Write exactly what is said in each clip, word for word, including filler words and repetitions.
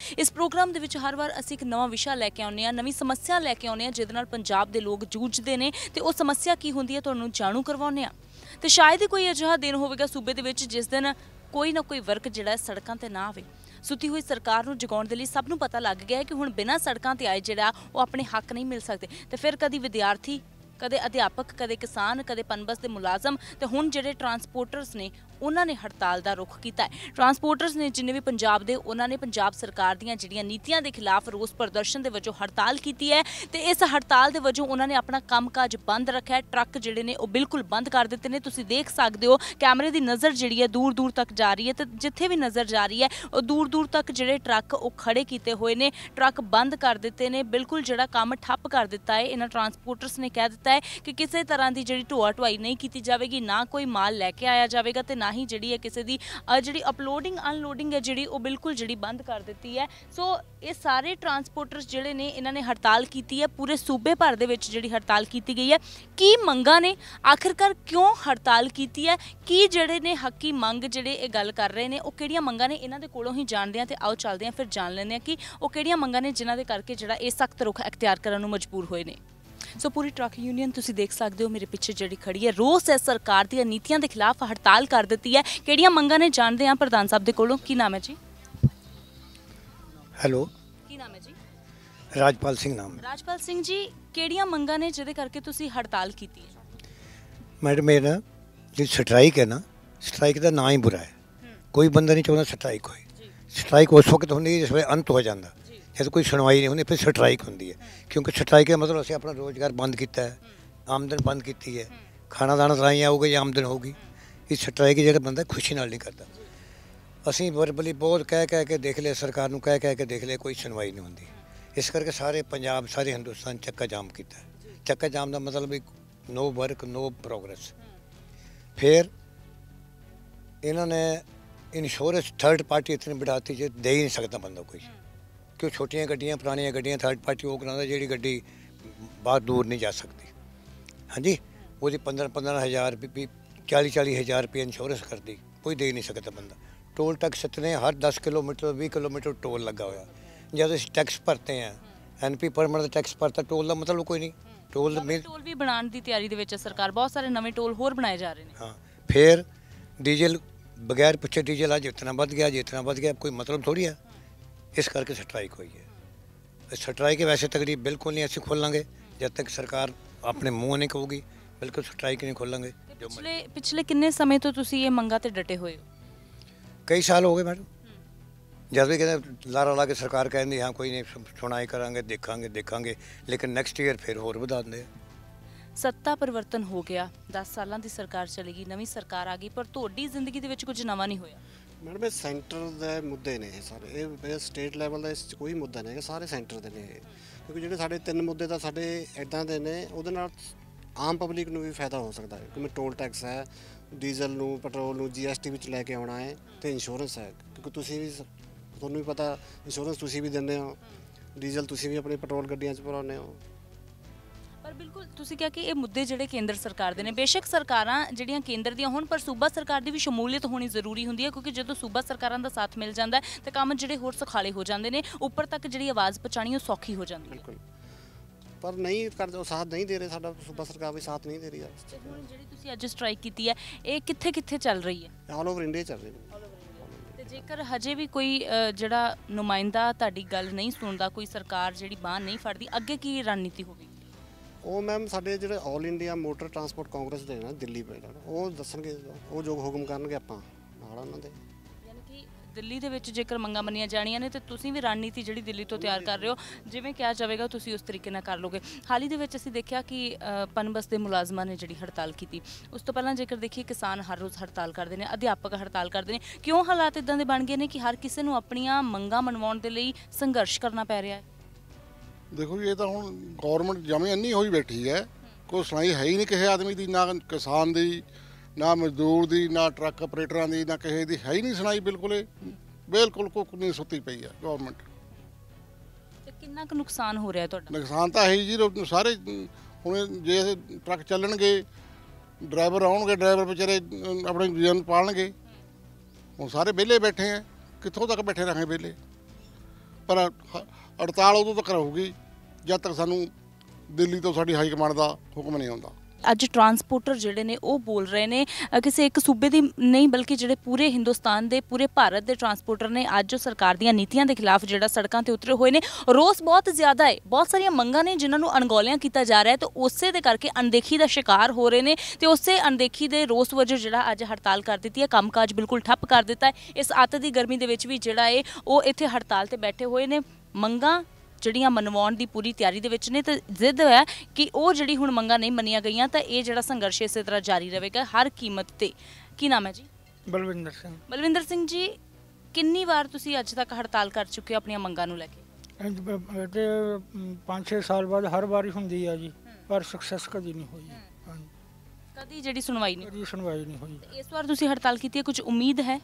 इस प्रोग्राम दे विच हर वार असीं एक नवां विशा लैके आउने आ, नवीं समस्या लैके आउने आ जिहदे नाल पंजाब दे लोग जूझदे ने ते उह समस्या की हुंदी है तुहानूं जाणू करवाउने आ। ते शायद ही कोई अजिहा दिन होवेगा सूबे दे विच जिस दिन कोई ना कोई वर्ग जिहड़ा सड़कां ते ना आवे। सुती हुई सरकार नूं जगाउण दे लई सब नूं पता लग गया है कि हुण बिना सड़कां ते आए जिहड़ा वो अपने हक नहीं मिल सकते। ते फिर कदी विद्यार्थी, कदे अध्यापक, कदे किसान, कदे पनबस के मुलाजम ते हुण जिहड़े ट्रांसपोर्टर्स ने उन्हां ने हड़ताल का रुख किया है। ट्रांसपोर्टर्स ने जिन्हें भी पंजाब दे उन्हां ने पंजाब सरकार दीयां जिहड़ियां नीतियां के खिलाफ रोस प्रदर्शन के वजों हड़ताल की है। तो इस हड़ताल के वजों उन्होंने अपना काम काज बंद रखा है। ट्रक जिहड़े ने बिल्कुल बंद कर दिते हैं। तुसीं देख सकते हो कैमरे की नज़र जिहड़ी है दूर दूर तक जा रही है, तो जिथे भी नज़र जा रही है वो दूर दूर तक जिहड़े ट्रक वो खड़े किए हुए ने, ट्रक बंद कर दिते हैं, बिल्कुल जिहड़ा काम ठप्प कर दिता है। इन्हां ट्रांसपोर्टर्स ने कह दिता है कि किसी तरह की जिहड़ी ढोआ ढुआई नहीं की जाएगी, ना कोई माल लैके आया जाएगा, तो ना ही जिहड़ी है किसी दी जिहड़ी अपलोडिंग अनलोडिंग है जिहड़ी वो बिल्कुल जिहड़ी बंद कर दी है। सो ये सारे ट्रांसपोर्टर्स जिहड़े ने इन्हां ने हड़ताल की है। पूरे सूबे भर दे विच जिहड़ी हड़ताल की गई है, की मंगा ने आखिरकार क्यों हड़ताल की है, की जिहड़े ने हकी मंग जिहड़े ये गल कर रहे हैं वो किहड़ियां मंगा ने, इन्हां दे कोलों ही जानते हैं। तो आओ चलते हैं फिर जान लेंगे कि वो किहड़ियां मंगा ने जिन्हां दे करके जिहड़ा ये सख्त रुख अख्तियार करन नूं मजबूर होए ने। सो so, पूरी ट्रक यूनियन तुसीं देख सकते हो मेरे पिछे जिहड़ी खड़ी है, रोस है सरकार दी नीतियां के खिलाफ हड़ताल कर दी है। किहड़ियां मंगां ने जानते हैं प्रधान साहब दे कोलों। की नाम है जी? हेलो, की नाम है जी? राजपाल सिंह नाम। राजपाल सिंह जी, किहड़ियां मंगां ने जिहदे करके तुसीं हड़ताल की है? मैडम ये ना जो स्ट्राइक है ना, स्ट्राइक का ना ही बुरा है। कोई बंदा नहीं चाहता स्ट्राइक होए। स्ट्राइक उस वक्त होंदी है जिस वे अंत हो जाता, जब कोई सुनवाई नहीं होंदी फिर स्ट्राइक होंदी है। क्योंकि स्ट्राइक का मतलब असीं अपना रोज़गार बंद किया है, आमदन बंद की है, खाना दाना तलाई आऊगी आमदन होगी। इस स्ट्राइक जो बंदा खुशी नाल नहीं करता। असीं वरबली बहुत कह कह के देख लिया, सरकार नूं कह कह के देख लिया, कोई सुनवाई नहीं होंदी। इस करके सारे पंजाब सारे हिंदुस्तान चक्का जाम किया। चक्का जाम का मतलब भी नो वर्क नो प्रोग्रेस। फिर इन्होंने इंश्योरेंस थर्ड पार्टी इतनी बिठाती जो दे ही नहीं सकता बंदा कोई। क्यों छोटियां गड्डियां पुरानियां गड्डियां थर्ड पार्टी वो करांदा जिहड़ी गड्डी बाहर दूर नहीं जा सकती। हाँ जी, वो पंद्रह पंद्रह हज़ार भी चाली चाली हज़ार रुपये इंश्योरेंस कर दी, कोई दे नहीं सकता बंदा। टोल टैक्स इतने हर दस किलोमीटर बीस किलोमीटर टोल लगा हुआ। जब असीं टैक्स भरते हैं, एन पी परमिट का टैक्स भरता, टोल का मतलब कोई नहीं। टोल टोल भी बनाने की तैयारी दे विच सरकार, बहुत सारे नवे टोल होर बनाए जा रहे हैं। हाँ, फिर डीजल बगैर पुछे डीजल अज इतना बढ़ गया, जितना बढ़ गया कोई मतलब थोड़ी है। इस करके स्ट्राइक हुई है। स्ट्राइक वैसे तकरीब बिल्कुल नहीं असीं खोलांगे जब तक सरकार अपने मुँह नहीं कहूगी, बिल्कुल स्ट्राइक नहीं खोलांगे। जो पिछले पिछले किन्ने समय तो तुसीं ये मंगां ते डटे हुए हो? कई साल हो गए मैडम। जब भी कहते लारा ला के सरकार कहती हाँ कोई नहीं सुनाई करांगे, देखांगे देखांगे, लेकिन नैक्सट ईयर फिर होर वधा दिंदे। सत्ता परिवर्तन हो गया, दस सालों की सरकार चलेगी, नवी सरकार आ गई, पर तुहाडी जिंदगी दे विच कुछ नवा नहीं होया। मैडम ये सेंटर के मुद्दे ने सारे, ये स्टेट लैवल का इस कोई मुद्दा नहीं है, सारे सेंटर के ने। क्योंकि जो साढ़े तीन मुद्दे तो साढ़े इदां दे ने, उहदे नाल आम पब्लिक नूं भी फायदा हो सकता है। क्योंकि टोल टैक्स है, डीजल नूं पेट्रोल नूं जी एस टी विच लैके आउणा है, तो इंश्योरेंस है। क्योंकि तुसीं भी तुहानूं भी पता इंश्योरेंस तुसीं भी दिंदे हो, डीजल तुसीं भी अपनी पेट्रोल गड्डियां च भराउने हो। पर बिल्कुल तुसीं कहा कि ये मुद्दे जिहड़े केंद्र सरकार दे ने, बेशक सरकारां जिहड़ियां केंद्र दियां होण, पर सूबा सरकार दी भी शमूलीयत होनी जरूरी हुंदी है। क्योंकि जदों सूबा सरकारां दा साथ मिल जांदा है तो काम जिहड़े होर सुखाले हो जांदे ने, उपर तक जिहड़ी आवाज़ पहुंचाणी वो सौखी हो जांदी है। बिल्कुल, पर नहीं कर साथ नहीं दे रहे, साडा सूबा सरकार भी साथ नहीं दे रही है। जिहड़ी तुसीं अज स्ट्राइक कीती है ये कित्थे कित्थे चल रही है? ऑल ओवर इंडिया चल रही है। ते जेकर हजे भी कोई जिहड़ा नुमाइंदा तुहाडी गल नहीं सुनदा, कोई सरकार जिहड़ी बांह नहीं फड़दी, अगे की रणनीति होगी? ਉਹ ਮੈਮ ਸਾਡੇ ਜਿਹੜੇ all India motor transport congress ਦੇ ਨਾ ਦਿੱਲੀ ਪੇੜ ਉਹ ਦੱਸਣਗੇ, ਉਹ ਜੋ ਹੁਕਮ ਕਰਨਗੇ ਆਪਾਂ ਨਾਲ ਉਹਨਾਂ ਦੇ। ਯਾਨੀ ਕਿ ਦਿੱਲੀ ਦੇ ਵਿੱਚ ਜੇਕਰ ਮੰਗਾਂ ਮੰਨੀਆਂ ਜਾਣੀਆਂ ਨੇ ਤੇ ਤੁਸੀਂ ਵੀ ਰਣਨੀਤੀ ਜਿਹੜੀ ਦਿੱਲੀ ਤੋਂ ਤਿਆਰ ਕਰ ਰਹੇ ਹੋ, ਜਿਵੇਂ ਕਿਹਾ ਜਾਵੇਗਾ ਤੁਸੀਂ ਉਸ ਤਰੀਕੇ ਨਾਲ ਕਰ ਲੋਗੇ। ਹਾਲ ਹੀ ਦੇ ਵਿੱਚ ਅਸੀਂ ਦੇਖਿਆ ਕਿ ਪਨਬਸ ਦੇ ਮੁਲਾਜ਼ਮਾਂ ਨੇ ਜਿਹੜੀ ਹੜਤਾਲ ਕੀਤੀ। ਉਸ ਤੋਂ ਪਹਿਲਾਂ ਜੇਕਰ ਦੇਖੀਏ ਕਿਸਾਨ ਹਰ ਰੋਜ਼ ਹੜਤਾਲ ਕਰਦੇ ਨੇ, ਅਧਿਆਪਕ ਹੜਤਾਲ ਕਰਦੇ ਨੇ। ਕਿਉਂ ਹਾਲਾਤ ਇਦਾਂ ਦੇ ਬਣ ਗਏ ਨੇ ਕਿ ਹਰ ਕਿਸੇ ਨੂੰ ਆਪਣੀਆਂ ਮੰਗਾਂ ਮਨਵਾਉਣ ਦੇ ਲਈ ਸੰਘਰਸ਼ ਕਰਨਾ ਪੈ ਰਿਹਾ ਹੈ? देखो ये तो हूँ गौरमेंट जमें अन्नी हो बैठी है, कोई सुनाई है ही नहीं किसी आदमी की, ना किसान की, ना मजदूर की, ना ट्रक ऑपरेटर की, ना किसी की है ही नहीं सुनाई। बिल्कुल बिल्कुल कुछ नहीं सुती पई है गौरमेंट। कितना क नुकसान हो रहा है तुहाडा? नुकसान तो है ही जी, सारे हुण जे ट्रक चलणगे, ड्राइवर आउणगे, ड्राइवर बेचारे अपने जीवन पालणगे। हुण सारे विहले बैठे हैं, कित्थों तक बैठे रहें विहले? ਪਰ ਹ- ਹੜਤਾਲ ਉਦੋਂ ਤੱਕ ਰਹੂਗੀ ਜਦ ਤੱਕ ਸਾਨੂੰ ਦਿੱਲੀ ਤੋਂ ਸਾਡੀ ਹਾਈ ਕਮਾਂਡ ਦਾ ਹੁਕਮ ਨਹੀਂ ਆਉਂਦਾ। ਅੱਜ ਟਰਾਂਸਪੋਰਟਰ ਜਿਹੜੇ ਨੇ ਉਹ ਬੋਲ ਰਹੇ ਨੇ, ਅ, ਕਿਸੇ ਇੱਕ ਸੂਬੇ ਦੀ ਨਹੀਂ ਬਲਕਿ ਜਿਹੜੇ ਪੂਰੇ ਹਿੰਦੁਸਤਾਨ ਦੇ ਪੂਰੇ ਭਾਰਤ ਦੇ ਟਰਾਂਸਪੋਰਟਰ ਨੇ ਅੱਜ ਸਰਕਾਰ ਦੀਆਂ ਨੀਤੀਆਂ ਦੇ ਖਿਲਾਫ ਜਿਹੜਾ ਸੜਕਾਂ ਤੇ ਉਤਰੇ ਹੋਏ ਨੇ। ਰੋਸ ਬਹੁਤ ਜ਼ਿਆਦਾ ਹੈ, ਬਹੁਤ ਸਾਰੀਆਂ ਮੰਗਾਂ ਨੇ ਜਿਨ੍ਹਾਂ ਨੂੰ ਅਣਗੌਲਿਆਂ ਕੀਤਾ ਜਾ ਰਿਹਾ ਹੈ ਤੇ ਉਸੇ ਦੇ ਕਰਕੇ ਅਣਦੇਖੀ ਦਾ ਸ਼ਿਕਾਰ ਹੋ ਰਹੇ ਨੇ ਤੇ ਉਸੇ ਅਣਦੇਖੀ ਦੇ ਰੋਸ ਵਜੋਂ ਜਿਹੜਾ ਅੱਜ ਹੜਤਾਲ ਕਰ ਦਿੱਤੀ ਹੈ, ਕੰਮਕਾਜ ਬਿਲਕੁਲ ਠੱਪ ਕਰ ਦਿੱਤਾ ਹੈ। ਇਸ ਅੱਤ ਦੀ ਗਰਮੀ ਦੇ ਵਿੱਚ ਵੀ ਜਿਹੜਾ ਹੈ ਉਹ ਇੱਥੇ ਹੜਤਾਲ ਤੇ ਬੈਠੇ ਹੋਏ ਨੇ। ਮੰਗਾਂ ਜਿਹੜੀਆਂ ਮਨਵਾਉਣ ਦੀ ਪੂਰੀ ਤਿਆਰੀ ਦੇ ਵਿੱਚ ਨੇ ਤੇ ਜ਼ਿੱਦ ਹੈ ਕਿ ਉਹ ਜਿਹੜੀ ਹੁਣ ਮੰਗਾਂ ਨਹੀਂ ਮੰਨੀਆਂ ਗਈਆਂ ਤਾਂ ਇਹ ਜਿਹੜਾ ਸੰਘਰਸ਼ ਇਸੇ ਤਰ੍ਹਾਂ ਜਾਰੀ ਰਹੇਗਾ ਹਰ ਕੀਮਤ ਤੇ। ਕੀ ਨਾਮ ਹੈ ਜੀ? ਬਲਵਿੰਦਰ ਸਿੰਘ। ਬਲਵਿੰਦਰ ਸਿੰਘ ਜੀ, ਕਿੰਨੀ ਵਾਰ ਤੁਸੀਂ ਅੱਜ ਤੱਕ ਹੜਤਾਲ ਕਰ ਚੁੱਕੇ ਹੋ ਆਪਣੀਆਂ ਮੰਗਾਂ ਨੂੰ ਲੈ ਕੇ? ਇੰਝ ਬ- ਬ- ਤੇ ਪੰਜ ਛੇ ਸਾਲ ਬਾਅਦ ਹਰ ਵਾਰੀ ਹੁੰਦੀ ਆ ਜੀ, ਪਰ ਸਕਸੈਸ ਕਦੀ ਨਹੀਂ ਹੋਈ। ਹਾਂਜੀ, ਕਦੀ ਜਿਹੜੀ ਸੁਣਵਾਈ ਨਹੀਂ ਕਦੀ ਸੁਣਵਾਈ ਨਹੀਂ ਹੋਈ। ਹੋਈ। ਇਸ ਵਾਰ ਤੁਸੀਂ ਹੜਤਾਲ ਕੀਤੀ ਹੈ, ਕੁਝ ਉਮੀਦ ਹੈ?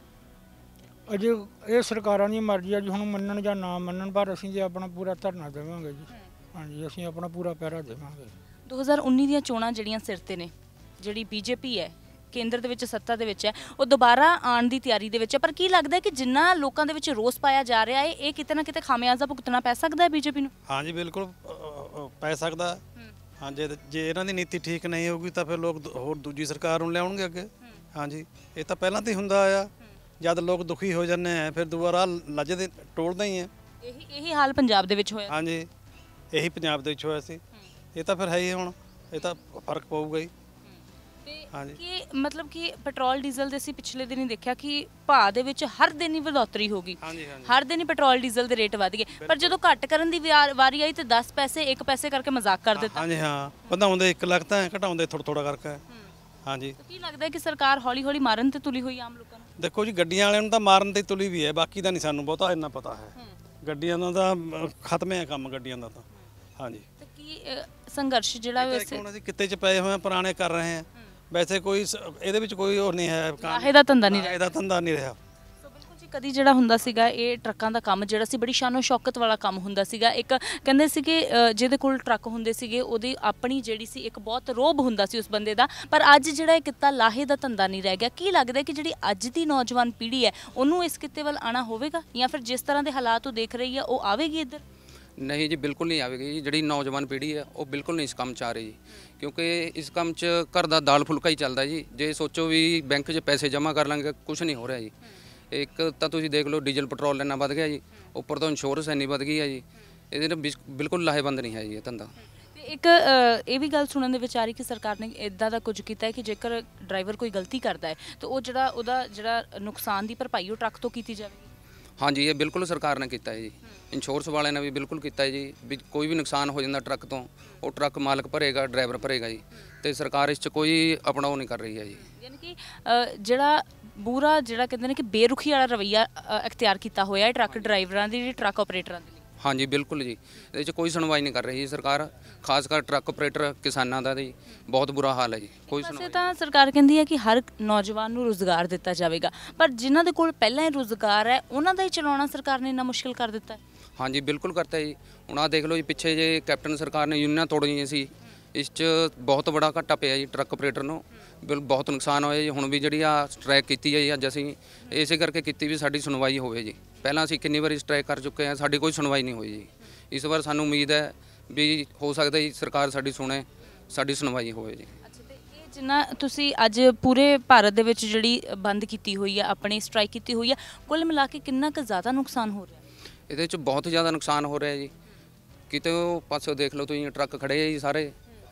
ਅਜੇ ਇਹ ਸਰਕਾਰਾਂ ਦੀ ਮਰਜ਼ੀ ਆ ਜੀ, ਹੁਣ ਮੰਨਣ ਜਾਂ ਨਾ ਮੰਨਣ, ਪਰ ਅਸੀਂ ਜੇ ਆਪਣਾ ਪੂਰਾ ਧਰਨਾ ਦੇਵਾਂਗੇ ਜੀ। ਹਾਂਜੀ, ਅਸੀਂ ਆਪਣਾ ਪੂਰਾ ਪਹਿਰਾ ਦੇਵਾਂਗੇ। ਦੋ ਹਜ਼ਾਰ ਉੱਨੀ ਦੀਆਂ ਚੋਣਾਂ ਜਿਹੜੀਆਂ ਸਿਰ ਤੇ ਨੇ, ਜਿਹੜੀ ਬੀਜੇਪੀ ਹੈ ਕੇਂਦਰ ਦੇ ਵਿੱਚ ਸੱਤਾ ਦੇ ਵਿੱਚ ਹੈ, ਉਹ ਦੁਬਾਰਾ ਆਉਣ ਦੀ ਤਿਆਰੀ ਦੇ ਵਿੱਚ ਹੈ, ਪਰ ਕੀ ਲੱਗਦਾ ਹੈ ਕਿ ਜਿੰਨਾ ਲੋਕਾਂ ਦੇ ਵਿੱਚ ਰੋਸ ਪਾਇਆ ਜਾ ਰਿਹਾ ਹੈ ਇਹ ਕਿਤੇ ਨਾ ਕਿਤੇ ਖਾਮਿਆਜ਼ਾ ਭੁਗਤਣਾ ਪੈ ਸਕਦਾ ਹੈ ਬੀਜੇਪੀ ਨੂੰ? ਹਾਂਜੀ ਬਿਲਕੁਲ ਅ, ਅ, ਪੈ ਸਕਦਾ ਹੈ। ਹਾਂ, ਜੇ ਜੇ ਇਹਨਾਂ ਦੀ ਨੀਤੀ ਠੀਕ ਨਹੀਂ ਹੋਊਗੀ ਤਾਂ ਫਿਰ ਲੋਕ ਦ- ਹੋਰ ਦੂਜੀ ਸਰਕਾਰ ਨੂੰ ਲਿਆਉਣਗੇ ਅੱਗੇ। ਹਾਂਜੀ, ਇਹ ਤਾਂ ਪਹਿਲਾਂ ਤੋਂ ਹੀ ਹੁੰਦਾ ਆਇਆ। ਜਦ ਲੋਕ ਦੁਖੀ ਹੋ ਜਾਂਦੇ ਆ ਫਿਰ ਦੁਬਾਰਾ ਲੱਜਦੇ ਟੋਲਦੇ ਹੀ ਆ। ਇਹੀ ਇਹੀ ਹਾਲ ਪੰਜਾਬ ਦੇ ਵਿੱਚ ਹੋਇਆ। ਹਾਂਜੀ, ਇਹੀ ਪੰਜਾਬ ਦੇ ਵਿੱਚ ਹੋਇਆ ਸੀ। ਇਹ ਤਾਂ ਫਿਰ ਹੈ ਹੀ, ਹੁਣ ਇਹ ਤਾਂ ਫਰਕ ਪਊਗਾ ਹੀ। ਤੇ ਹਾਂਜੀ। ਕਿ ਮਤਲਬ ਕਿ ਪੈਟਰੋਲ ਡੀਜ਼ਲ ਦੇ ਅਸੀਂ ਪਿਛਲੇ ਦਿਨ ਹੀ ਦੇਖਿਆ ਕਿ ਭਾਅ ਦੇ ਵਿੱਚ ਹਰ ਦਿਨ ਹੀ ਵਧੋਤਰੀ ਹੋ ਗਈ। ਹਾਂਜੀ ਹਾਂਜੀ ਹਰ ਦਿਨ ਹੀ ਪੈਟਰੋਲ ਡੀਜ਼ਲ ਦੇ ਰੇਟ ਵਧ ਗਏ, ਪਰ ਜਦੋਂ ਘੱਟ ਕਰਨ ਦੀ ਵਿਆ- ਵਾਰੀ ਆਈ ਤੇ ਦਸ ਪੈਸੇ ਇੱਕ ਪੈਸੇ ਕਰਕੇ ਮਜ਼ਾਕ ਕਰ ਦਿੱਤਾ। ਹਾਂਜੀ ਹਾਂ, ਵਧਾਉਂਦੇ ਇੱਕ ਲੱਖ ਤਾਂ ਘਟਾਉਂਦੇ ਥੋੜਾ ਥੋੜਾ ਕਰਕੇ। ਹਾਂਜੀ, ਤਾਂ ਕੀ ਲੱਗਦਾ ਹੈ ਕਿ ਸਰਕਾਰ ਹੌਲੀ ਹੌਲੀ ਮਾਰਨ ਤੇ ਤੁਲੀ ਹੋਈ ਆਮ ਲੋਕਾਂ ਨੂੰ? ਦੇਖੋ ਜੀ, ਗੱਡੀਆਂ ਵਾਲਿਆਂ ਨੂੰ ਤਾਂ ਮਾਰਨ ਤੇ ਤੁਲੀ ਵੀ ਹੈ, ਬਾਕੀ ਦਾ ਨਹੀਂ ਸਾਨੂੰ ਬਹੁਤਾ ਇੰਨਾ ਪਤਾ ਹੈ। ਗੱਡੀਆਂ ਦਾ ਤਾਂ ਅ, ਖਤਮ ਹੈ ਕੰਮ ਗੱਡੀਆਂ ਦਾ ਤਾਂ। ਹਾਂਜੀ, ਤੇ ਕੀ ਅ, ਸੰਘਰਸ਼ ਜਿਹੜਾ ਇਹ ਤਾਂ ਇੱਕ ਵੈਸੇ ਹੁਣ ਅਸੀਂ ਕਿੱਤੇ 'ਚ ਪਏ ਹੋਏ ਆ, ਪੁਰਾਣੇ ਕਰ ਰਹੇ ਹਾਂ। ਵੈਸੇ ਕੋਈ ਸ- ਇਹਦੇ ਵਿੱਚ ਕੋਈ ਹੋਰ ਨਹੀਂ ਹੈ, ਲਾਹੇ ਦਾ ਧੰਦਾ ਨਹੀਂ ਰਿਹਾ। ਇਹਦਾ ਧੰਦਾ ਨਹੀਂ ਰਿਹਾ। ਸੋ ਬਿਲਕੁਲ ਜੀ, ਕਦੀ ਜਿਹੜਾ ਹੁੰਦਾ ਸੀਗਾ ਇਹ ਟਰੱਕਾਂ ਦਾ ਕੰਮ ਜਿਹੜਾ ਸੀ ਬੜੀ ਸ਼ਾਨੋ ਸ਼ੌਕਤ ਵਾਲਾ ਕੰਮ ਹੁੰਦਾ ਸੀਗਾ। ਇੱਕ ਕਹਿੰਦੇ ਸੀ ਕਿ ਅ, ਜਿਹਦੇ ਕੋਲ ਟਰੱਕ ਹੁੰਦੇ ਸੀਗੇ ਉਹਦੀ ਆਪਣੀ ਜਿਹੜੀ ਸੀ ਇੱਕ ਬਹੁਤ ਰੋਹਬ ਹੁੰਦਾ ਸੀ ਉਸ ਬੰਦੇ ਦਾ, ਪਰ ਅੱਜ ਜਿਹੜਾ ਇਹ ਕਿੱਤਾ ਲਾਹੇ ਦਾ ਧੰਦਾ ਨਹੀਂ ਰਹਿ ਗਿਆ। ਕੀ ਲੱਗਦਾ ਕਿ ਜਿਹੜੀ ਅੱਜ ਦੀ ਨੌਜਵਾਨ ਪੀੜ੍ਹੀ ਹੈ ਉਹਨੂੰ ਇਸ ਕਿੱਤੇ ਵੱਲ ਆਉਣਾ ਹੋਵੇਗਾ, ਜਾਂ ਫਿਰ ਜਿਸ ਤਰ੍ਹਾਂ ਦੇ ਹਾਲਾਤ ਉਹ ਦੇਖ ਰਹੀ ਹੈ ਉਹ ਆਵੇਗੀ ਇੱਧਰ? ਨਹੀਂ ਜੀ, ਬਿਲਕੁਲ ਨਹੀਂ ਆਵੇਗੀ ਜੀ। ਜਿਹੜੀ ਨੌਜਵਾਨ ਪੀੜ੍ਹੀ ਹੈ ਉਹ ਬਿਲਕੁਲ ਨਹੀਂ ਇਸ ਕੰਮ 'ਚ ਆ ਰਹੀ ਜੀ, ਕਿਉਂਕਿ ਇਸ ਕੰਮ 'ਚ ਘਰ ਦਾ ਦਾਲ ਫੁਲਕਾ ਹੀ ਚੱਲਦਾ ਜੀ। ਜੇ ਸੋਚੋ ਵੀ ਬੈਂਕ 'ਚ ਪੈਸੇ ਜਮ੍ਹਾਂ ਕਰ ਲਾਂਗੇ, ਕੁਝ ਨਹੀਂ ਹੋ ਰਿਹਾ ਜੀ। ਇੱਕ ਤਾਂ ਤੁਸੀਂ ਦੇਖ ਲਓ ਡੀਜ਼ਲ ਪੈਟਰੋਲ ਇੰਨਾ ਵੱਧ ਗਿਆ ਜੀ, ਉੱਪਰ ਤੋਂ ਇੰਸ਼ੋਰੈਂਸ ਇੰਨੀ ਵੱਧ ਗਈ ਹੈ ਜੀ। ਇਹਦੇ ਨਾਲ ਬਿਸ- ਬਿਲਕੁਲ ਲਾਹੇਵੰਦ ਨਹੀਂ ਹੈ ਜੀ ਇਹ ਧੰਦਾ। ਤੇ ਇੱਕ ਅ, ਇਹ ਵੀ ਗੱਲ ਸੁਣਨ ਦੇ ਵਿੱਚ ਆ ਰਹੀ ਕਿ ਸਰਕਾਰ ਨੇ ਇਦਾਂ ਦਾ ਕੁਝ ਕੀਤਾ ਹੈ ਕਿ ਜੇਕਰ ਡਰਾਈਵਰ ਕੋਈ ਗਲਤੀ ਕਰਦਾ ਹੈ ਤਾਂ ਉਹ ਜਿਹੜਾ ਉਹਦਾ ਜਿਹੜਾ ਨੁਕਸਾਨ ਦੀ ਭਰਪਾਈ ਉਹ ਟਰੱਕ ਤੋਂ ਕੀਤੀ ਜਾਵੇਗੀ। ਹਾਂਜੀ, ਇਹ ਬਿਲਕੁਲ ਸਰਕਾਰ ਨੇ ਕੀਤਾ ਹੈ ਜੀ। ਇੰਸ਼ੋਰੈਂਸ ਵਾਲਿਆਂ ਨੇ ਵੀ ਬਿਲਕੁਲ ਕੀਤਾ ਹੈ ਜੀ, ਵੀ ਕੋਈ ਵੀ ਨੁਕਸਾਨ ਹੋ ਜਾਂਦਾ ਟਰੱਕ ਤੋਂ ਉਹ ਟਰੱਕ ਮਾਲਕ ਭਰੇਗਾ, ਡਰਾਈਵਰ ਭਰੇਗਾ ਜੀ। ਤੇ ਸਰਕਾਰ ਇਸ 'ਚ ਕੋਈ ਆਪਣਾ ਉਹ ਨਹੀਂ ਕਰ ਰਹੀ ਹੈ ਜੀ। ਯਾਨੀ ਕਿ ਅ, ਜਿਹੜਾ ਬੂਰਾ ਜਿਹੜਾ ਕਹਿੰਦੇ ਨੇ ਕਿ ਬੇਰੁਖੀ ਵਾਲਾ ਰਵੱਈਆ ਅ, ਅਖਤਿਆਰ ਕੀਤਾ ਹੋਇਆ ਹੈ ਟਰੱਕ ਡਰਾਈਵਰਾਂ ਦੀ, ਟਰੱਕ ਆਪਰੇਟਰਾਂ ਦੇ ਲਈ। ਹਾਂਜੀ ਬਿਲਕੁਲ ਜੀ, ਇਹਦੇ 'ਚ ਕੋਈ ਸੁਣਵਾਈ ਨਹੀਂ ਕਰ ਰਹੀ ਜੀ ਸਰਕਾਰ, ਖਾਸ ਕਰ ਟਰੱਕ ਆਪਰੇਟਰ ਕਿਸਾਨਾਂ ਦਾ ਜੀ ਬਹੁਤ ਬੁਰਾ ਹਾਲ ਹੈ ਜੀ। ਕੋਈ ਵੈਸੇ ਸੁਣਵਾਈ ਤਾਂ ਸਰਕਾਰ ਕਹਿੰਦੀ ਹੈ ਕਿ ਹਰ ਨੌਜਵਾਨ ਨੂੰ ਰੁਜ਼ਗਾਰ ਦਿੱਤਾ ਜਾਵੇਗਾ, ਪਰ ਜਿਨ੍ਹਾਂ ਦੇ ਕੋਲ ਪਹਿਲਾਂ ਹੀ ਰੁਜ਼ਗਾਰ ਹੈ ਉਹਨਾਂ ਦਾ ਹੀ ਚਲਾਉਣਾ ਸਰਕਾਰ ਨੇ ਇੰਨਾ ਮੁਸ਼ਕਿਲ ਕਰ ਦਿੱਤਾ ਹੈ। ਹਾਂਜੀ ਬਿਲਕੁਲ ਕਰਤਾ ਜੀ। ਹੁਣ ਆਹ ਦੇਖ ਲਓ ਜੀ, ਪਿੱਛੇ ਜੇ ਕੈਪਟਨ ਸਰਕਾਰ ਨੇ ਯੂਨੀਅਨਾਂ ਤੋੜੀਆਂ ਸੀ, ਇਸ 'ਚ ਬਹੁਤ ਬੜਾ ਘਾਟਾ ਪਿਆ ਜੀ ਟਰੱਕ ਆਪਰੇਟਰ ਨੂੰ, ਬਿਲ ਬਹੁਤ ਨੁਕਸਾਨ ਹੋਇਆ ਜੀ। ਹੁਣ ਵੀ ਜਿਹੜੀ ਆ ਸਟ੍ਰਾਈਕ ਕੀਤੀ ਹੈ ਜੀ ਅੱਜ ਅਸੀਂ ਇਸੇ ਕਰਕੇ ਕੀਤੀ ਵੀ ਸਾਡੀ ਸੁਣਵਾਈ ਹੋਵੇ ਜੀ। ਪਹਿਲਾਂ ਅਸੀਂ ਕਿੰਨੀ ਵਾਰੀ ਸਟ੍ਰਾਈਕ ਕਰ ਚੁੱਕੇ ਹਾਂ, ਸਾਡੀ ਕੋਈ ਸੁਣਵਾਈ ਨਹੀਂ ਹੋਈ ਜੀ। ਇਸ ਵਾਰ ਸਾਨੂੰ ਉਮੀਦ ਹੈ ਵੀ ਹੋ ਸਕਦਾ ਜੀ ਸਰਕਾਰ ਸਾਡੀ ਸੁਣੇ, ਸਾਡੀ ਸੁਣਵਾਈ ਹੋਵੇ ਜੀ। ਅੱਛਾ, ਤੇ ਇਹ ਜਿੰਨਾ ਤੁਸੀਂ ਅੱਜ ਪੂਰੇ ਭਾਰਤ ਦੇ ਵਿੱਚ ਜਿਹੜੀ ਬੰਦ ਕੀਤੀ ਹੋਈ ਹੈ, ਆਪਣੀ ਸਟ੍ਰਾਈਕ ਕੀਤੀ ਹੋਈ ਹੈ, ਕੁੱਲ ਮਿਲਾ ਕੇ ਕਿੰਨਾ ਕੁ ਜ਼ਿਆਦਾ ਨੁਕਸਾਨ ਹੋ ਰਿਹਾ? ਇਹਦੇ 'ਚ ਬਹੁਤ ਜ਼ਿਆਦਾ ਨੁਕਸਾਨ ਹੋ ਰਿਹਾ ਜੀ। ਕਿਤੇ ਉਹ ਪਾਸੇ ਦੇਖ ਲਓ ਤੁਸੀਂ, ਟਰੱਕ ਖੜੇ ਆ ਜੀ ਸਾਰੇ,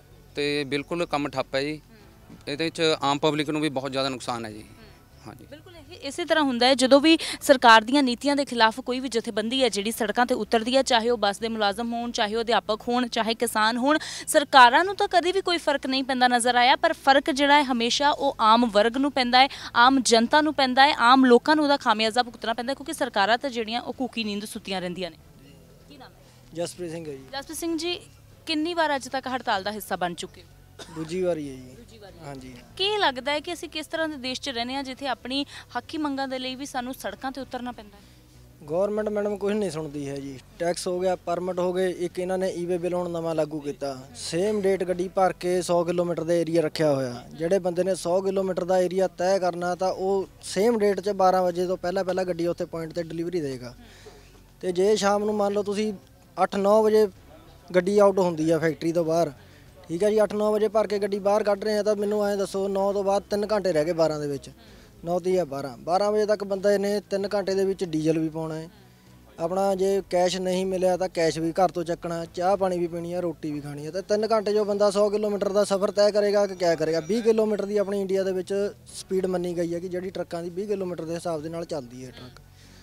ਤੇ ਬਿਲਕੁਲ ਕੰਮ ਠੱਪ ਹੈ ਜੀ। ਇਹਦੇ 'ਚ ਆਮ ਪਬਲਿਕ ਨੂੰ ਵੀ ਬਹੁਤ ਜ਼ਿਆਦਾ ਨੁਕਸਾਨ ਹੈ ਜੀ। ਹਾਂਜੀ ਬਿਲਕੁਲ ਇਹ ਇਸੇ ਤਰ੍ਹਾਂ ਹੁੰਦਾ ਹੈ ਜਦੋਂ ਵੀ ਸਰਕਾਰ ਦੀਆਂ ਨੀਤੀਆਂ ਦੇ ਖਿਲਾਫ ਕੋਈ ਵੀ ਜਥੇਬੰਦੀ ਹੈ ਜਿਹੜੀ ਸੜਕਾਂ ਤੇ ਉਤਰਦੀ ਹੈ, ਚਾਹੇ ਉਹ ਬੱਸ ਦੇ ਮੁਲਾਜ਼ਮ ਹੋਣ, ਚਾਹੇ ਉਹ ਅਧਿਆਪਕ ਹੋਣ, ਚਾਹੇ ਕਿਸਾਨ ਹੋਣ, ਸਰਕਾਰਾਂ ਨੂੰ ਤਾਂ ਕਦੇ ਵੀ ਕੋਈ ਫਰਕ ਨਹੀਂ ਪੈਂਦਾ ਨਜ਼ਰ ਆਇਆ, ਪਰ ਫਰਕ ਜਿਹੜਾ ਹੈ ਹਮੇਸ਼ਾ ਉਹ ਆਮ ਵਰਗ ਨੂੰ ਪੈਂਦਾ ਹੈ, ਆਮ ਜਨਤਾ ਨੂੰ ਪੈਂਦਾ ਹੈ, ਆਮ ਲੋਕਾਂ ਨੂੰ ਉਹਦਾ ਖਾਮਿਆਜ਼ਾ ਭੁਗਤਣਾ ਪੈਂਦਾ, ਕਿਉਂਕਿ ਸਰਕਾਰਾਂ ਤਾਂ ਜਿਹੜੀਆਂ ਉਹ ਕੂਕੀ ਨੀਂਦ ਸੁੱਤੀਆਂ ਰਹਿੰਦੀਆਂ ਨੇ। ਕੀ ਨਾਮ ਹੈ? ਜਸਪ੍ਰੀਤ ਸਿੰਘ ਹੈ ਜੀ। ਜਸਪ੍ਰੀਤ ਸਿੰਘ ਜੀ, ਕਿੰਨੀ ਵਾਰ ਅੱਜ ਤੱਕ ਹੜਤਾਲ ਦਾ ਹਿੱਸਾ ਬਣ ਚੁੱਕੇ ਹੋ? ਦੂਜੀ ਵਾਰੀ ਹੈ ਜੀ। ਹਾਂਜੀ। ਕੀ ਲੱਗਦਾ ਹੈ ਕਿ ਅਸੀਂ ਕਿਸ ਤਰ੍ਹਾਂ ਦੇ ਦੇਸ਼ 'ਚ ਰਹਿੰਦੇ ਹਾਂ ਜਿੱਥੇ ਆਪਣੀ ਹੱਕੀ ਮੰਗਾਂ ਦੇ ਲਈ ਵੀ ਸਾਨੂੰ ਸੜਕਾਂ ਤੇ ਉਤਰਨਾ ਪੈਂਦਾ ਹੈ? ਗਵਰਨਮੈਂਟ ਮੈਡਮ ਕੁਝ ਨਹੀਂ ਸੁਣਦੀ ਹੈ ਜੀ। ਟੈਕਸ ਹੋ ਗਿਆ, ਪਰਮਿਟ ਹੋ ਗਏ, ਇੱਕ ਇਹਨਾਂ ਨੇ ਈਵੇ ਬਿੱਲ ਹੁਣ ਨਵਾਂ ਲਾਗੂ ਕੀਤਾ। ਸੇਮ ਡੇਟ ਗੱਡੀ ਭਰ ਕੇ ਸੌ ਕਿਲੋਮੀਟਰ ਦਾ ਏਰੀਆ ਰੱਖਿਆ ਹੋਇਆ। ਜਿਹੜੇ ਬੰਦੇ ਨੇ ਸੌ ਕਿਲੋਮੀਟਰ ਦਾ ਏਰੀਆ ਤੈਅ ਕਰਨਾ ਤਾਂ ਉਹ ਸੇਮ ਡੇਟ 'ਚ ਬਾਰਾਂ ਵਜੇ ਤੋਂ ਪਹਿਲਾਂ ਪਹਿਲਾਂ ਗੱਡੀ ਉੱਥੇ ਪੁਆਇੰਟ ਤੇ ਡਿਲੀਵਰੀ ਦੇਗਾ। ਤੇ ਜੇ ਸ਼ਾਮ ਨੂੰ ਮੰਨ ਲਓ ਤੁਸੀਂ ਅੱਠ ਨੌ ਵਜੇ ਗੱਡੀ ਆਊਟ ਹੁੰਦੀ ਆ ਫੈਕਟਰੀ ਤੋਂ ਬਾਹਰ, ਠੀਕ ਹੈ ਜੀ, ਅੱਠ ਨੌ ਵਜੇ ਭਰ ਕੇ ਗੱਡੀ ਬਾਹਰ ਕੱਢ ਰਹੇ ਆ ਤਾਂ ਮੈਨੂੰ ਐਂ ਦੱਸੋ ਨੌ ਤੋਂ ਬਾਅਦ ਤਿੰਨ ਘੰਟੇ ਰਹਿ ਗਏ ਬਾਰਾਂ ਦੇ ਵਿੱਚ, ਨੌ ਤੀਹ ਆ ਬਾਰਾਂ, ਬਾਰਾਂ ਵਜੇ ਤੱਕ ਬੰਦੇ ਨੇ ਤਿੰਨ ਘੰਟੇ ਦੇ ਵਿੱਚ ਡੀਜ਼ਲ ਵੀ ਪਾਉਣਾ ਹੈ ਆਪਣਾ, ਜੇ ਕੈਸ਼ ਨਹੀਂ ਮਿਲਿਆ ਤਾਂ ਕੈਸ਼ ਵੀ ਘਰ ਤੋਂ ਚੱਕਣਾ, ਚਾਹ ਪਾਣੀ ਵੀ ਪੀਣੀ ਆ, ਰੋਟੀ ਵੀ ਖਾਣੀ ਆ, ਤੇ ਤਿੰਨ ਘੰਟੇ ਜੋ ਬੰਦਾ ਸੌ ਕਿਲੋਮੀਟਰ ਦਾ ਸਫ਼ਰ ਤੈਅ ਕਰੇਗਾ ਕਿ ਕਿਆ ਕਰੇਗਾ। ਵੀਹ ਕਿਲੋਮੀਟਰ ਦੀ ਆਪਣੀ ਇੰਡੀਆ ਦੇ ਵਿੱਚ ਸਪੀਡ ਮੰਨੀ ਗਈ ਹੈ ਕਿ ਜਿਹੜੀ ਟਰੱਕਾਂ ਦੀ ਵੀਹ ਕਿਲੋਮੀਟਰ ਦੇ ਹਿਸਾਬ ਦੇ ਨਾਲ ਚੱਲਦੀ ਹੈ ਟਰੱਕ।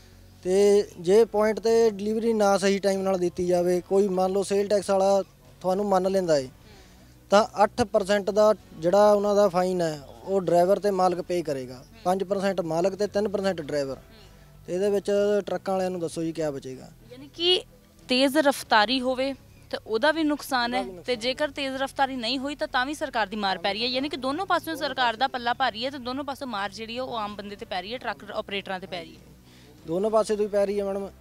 ਤੇ ਜੇ ਪੁਆਇੰਟ ਤੇ ਡਿਲੀਵਰੀ ਨਾ ਸਹੀ ਟਾਈਮ ਨਾਲ ਦਿੱਤੀ ਜਾਵੇ, ਕੋਈ ਮੰਨ ਲਓ ਸੇਲ ਟੈਕਸ ਵਾਲਾ ਤੁਹਾਨੂੰ ਮੰਨ ਲੈਂਦਾ ਏ ਤਾਂ ਅੱਠ ਪਰਸੈਂਟ ਦਾ ਜਿਹੜਾ ਉਹਨਾਂ ਦਾ ਫਾਈਨ ਹੈ ਉਹ ਡਰਾਈਵਰ ਤੇ ਮਾਲਕ ਪੇ ਕਰੇਗਾ, ਪੰਜ ਪਰਸੈਂਟ ਮਾਲਕ ਤੇ ਤਿੰਨ ਪਰਸੈਂਟ ਡਰਾਈਵਰ। ਤੇ ਇਹਦੇ ਵਿੱਚ ਟਰੱਕਾਂ ਵਾਲਿਆਂ ਨੂੰ ਦੱਸੋ ਜੀ ਕਿਆ ਬਚੇਗਾ। ਯਾਨੀ ਕਿ ਤੇਜ਼ ਰਫ਼ਤਾਰੀ ਹੋਵੇ ਤਾਂ ਉਹਦਾ ਵੀ ਨੁਕਸਾਨ ਹੈ, ਤੇ ਜੇਕਰ ਤੇਜ਼ ਰਫ਼ਤਾਰੀ ਨਹੀਂ ਹੋਈ ਤਾਂ ਤਾਂ ਵੀ ਸਰਕਾਰ ਦੀ ਮਾਰ ਪੈ ਰਹੀ ਹੈ। ਯਾਨੀ ਕਿ ਦੋਨੋਂ ਪਾਸਿਓਂ ਸਰਕਾਰ ਦਾ ਪੱਲਾ ਭਾਰੀ ਹੈ ਤੇ ਦੋਨੋਂ ਪਾਸੋਂ ਮਾਰ ਜਿਹੜੀ ਹੈ ਉਹ ਆਮ ਬੰਦੇ ਤੇ ਪੈ ਰਹੀ ਹੈ, ਟਰੱਕ ਆਪਰੇਟਰਾਂ ਤੇ ਪੈ ਰਹੀ ਹੈ। ਦੋਨੋਂ ਪਾਸੇ ਤੋਂ ਹੀ ਪੈ ਰਹੀ ਹੈ ਮੈਡਮ,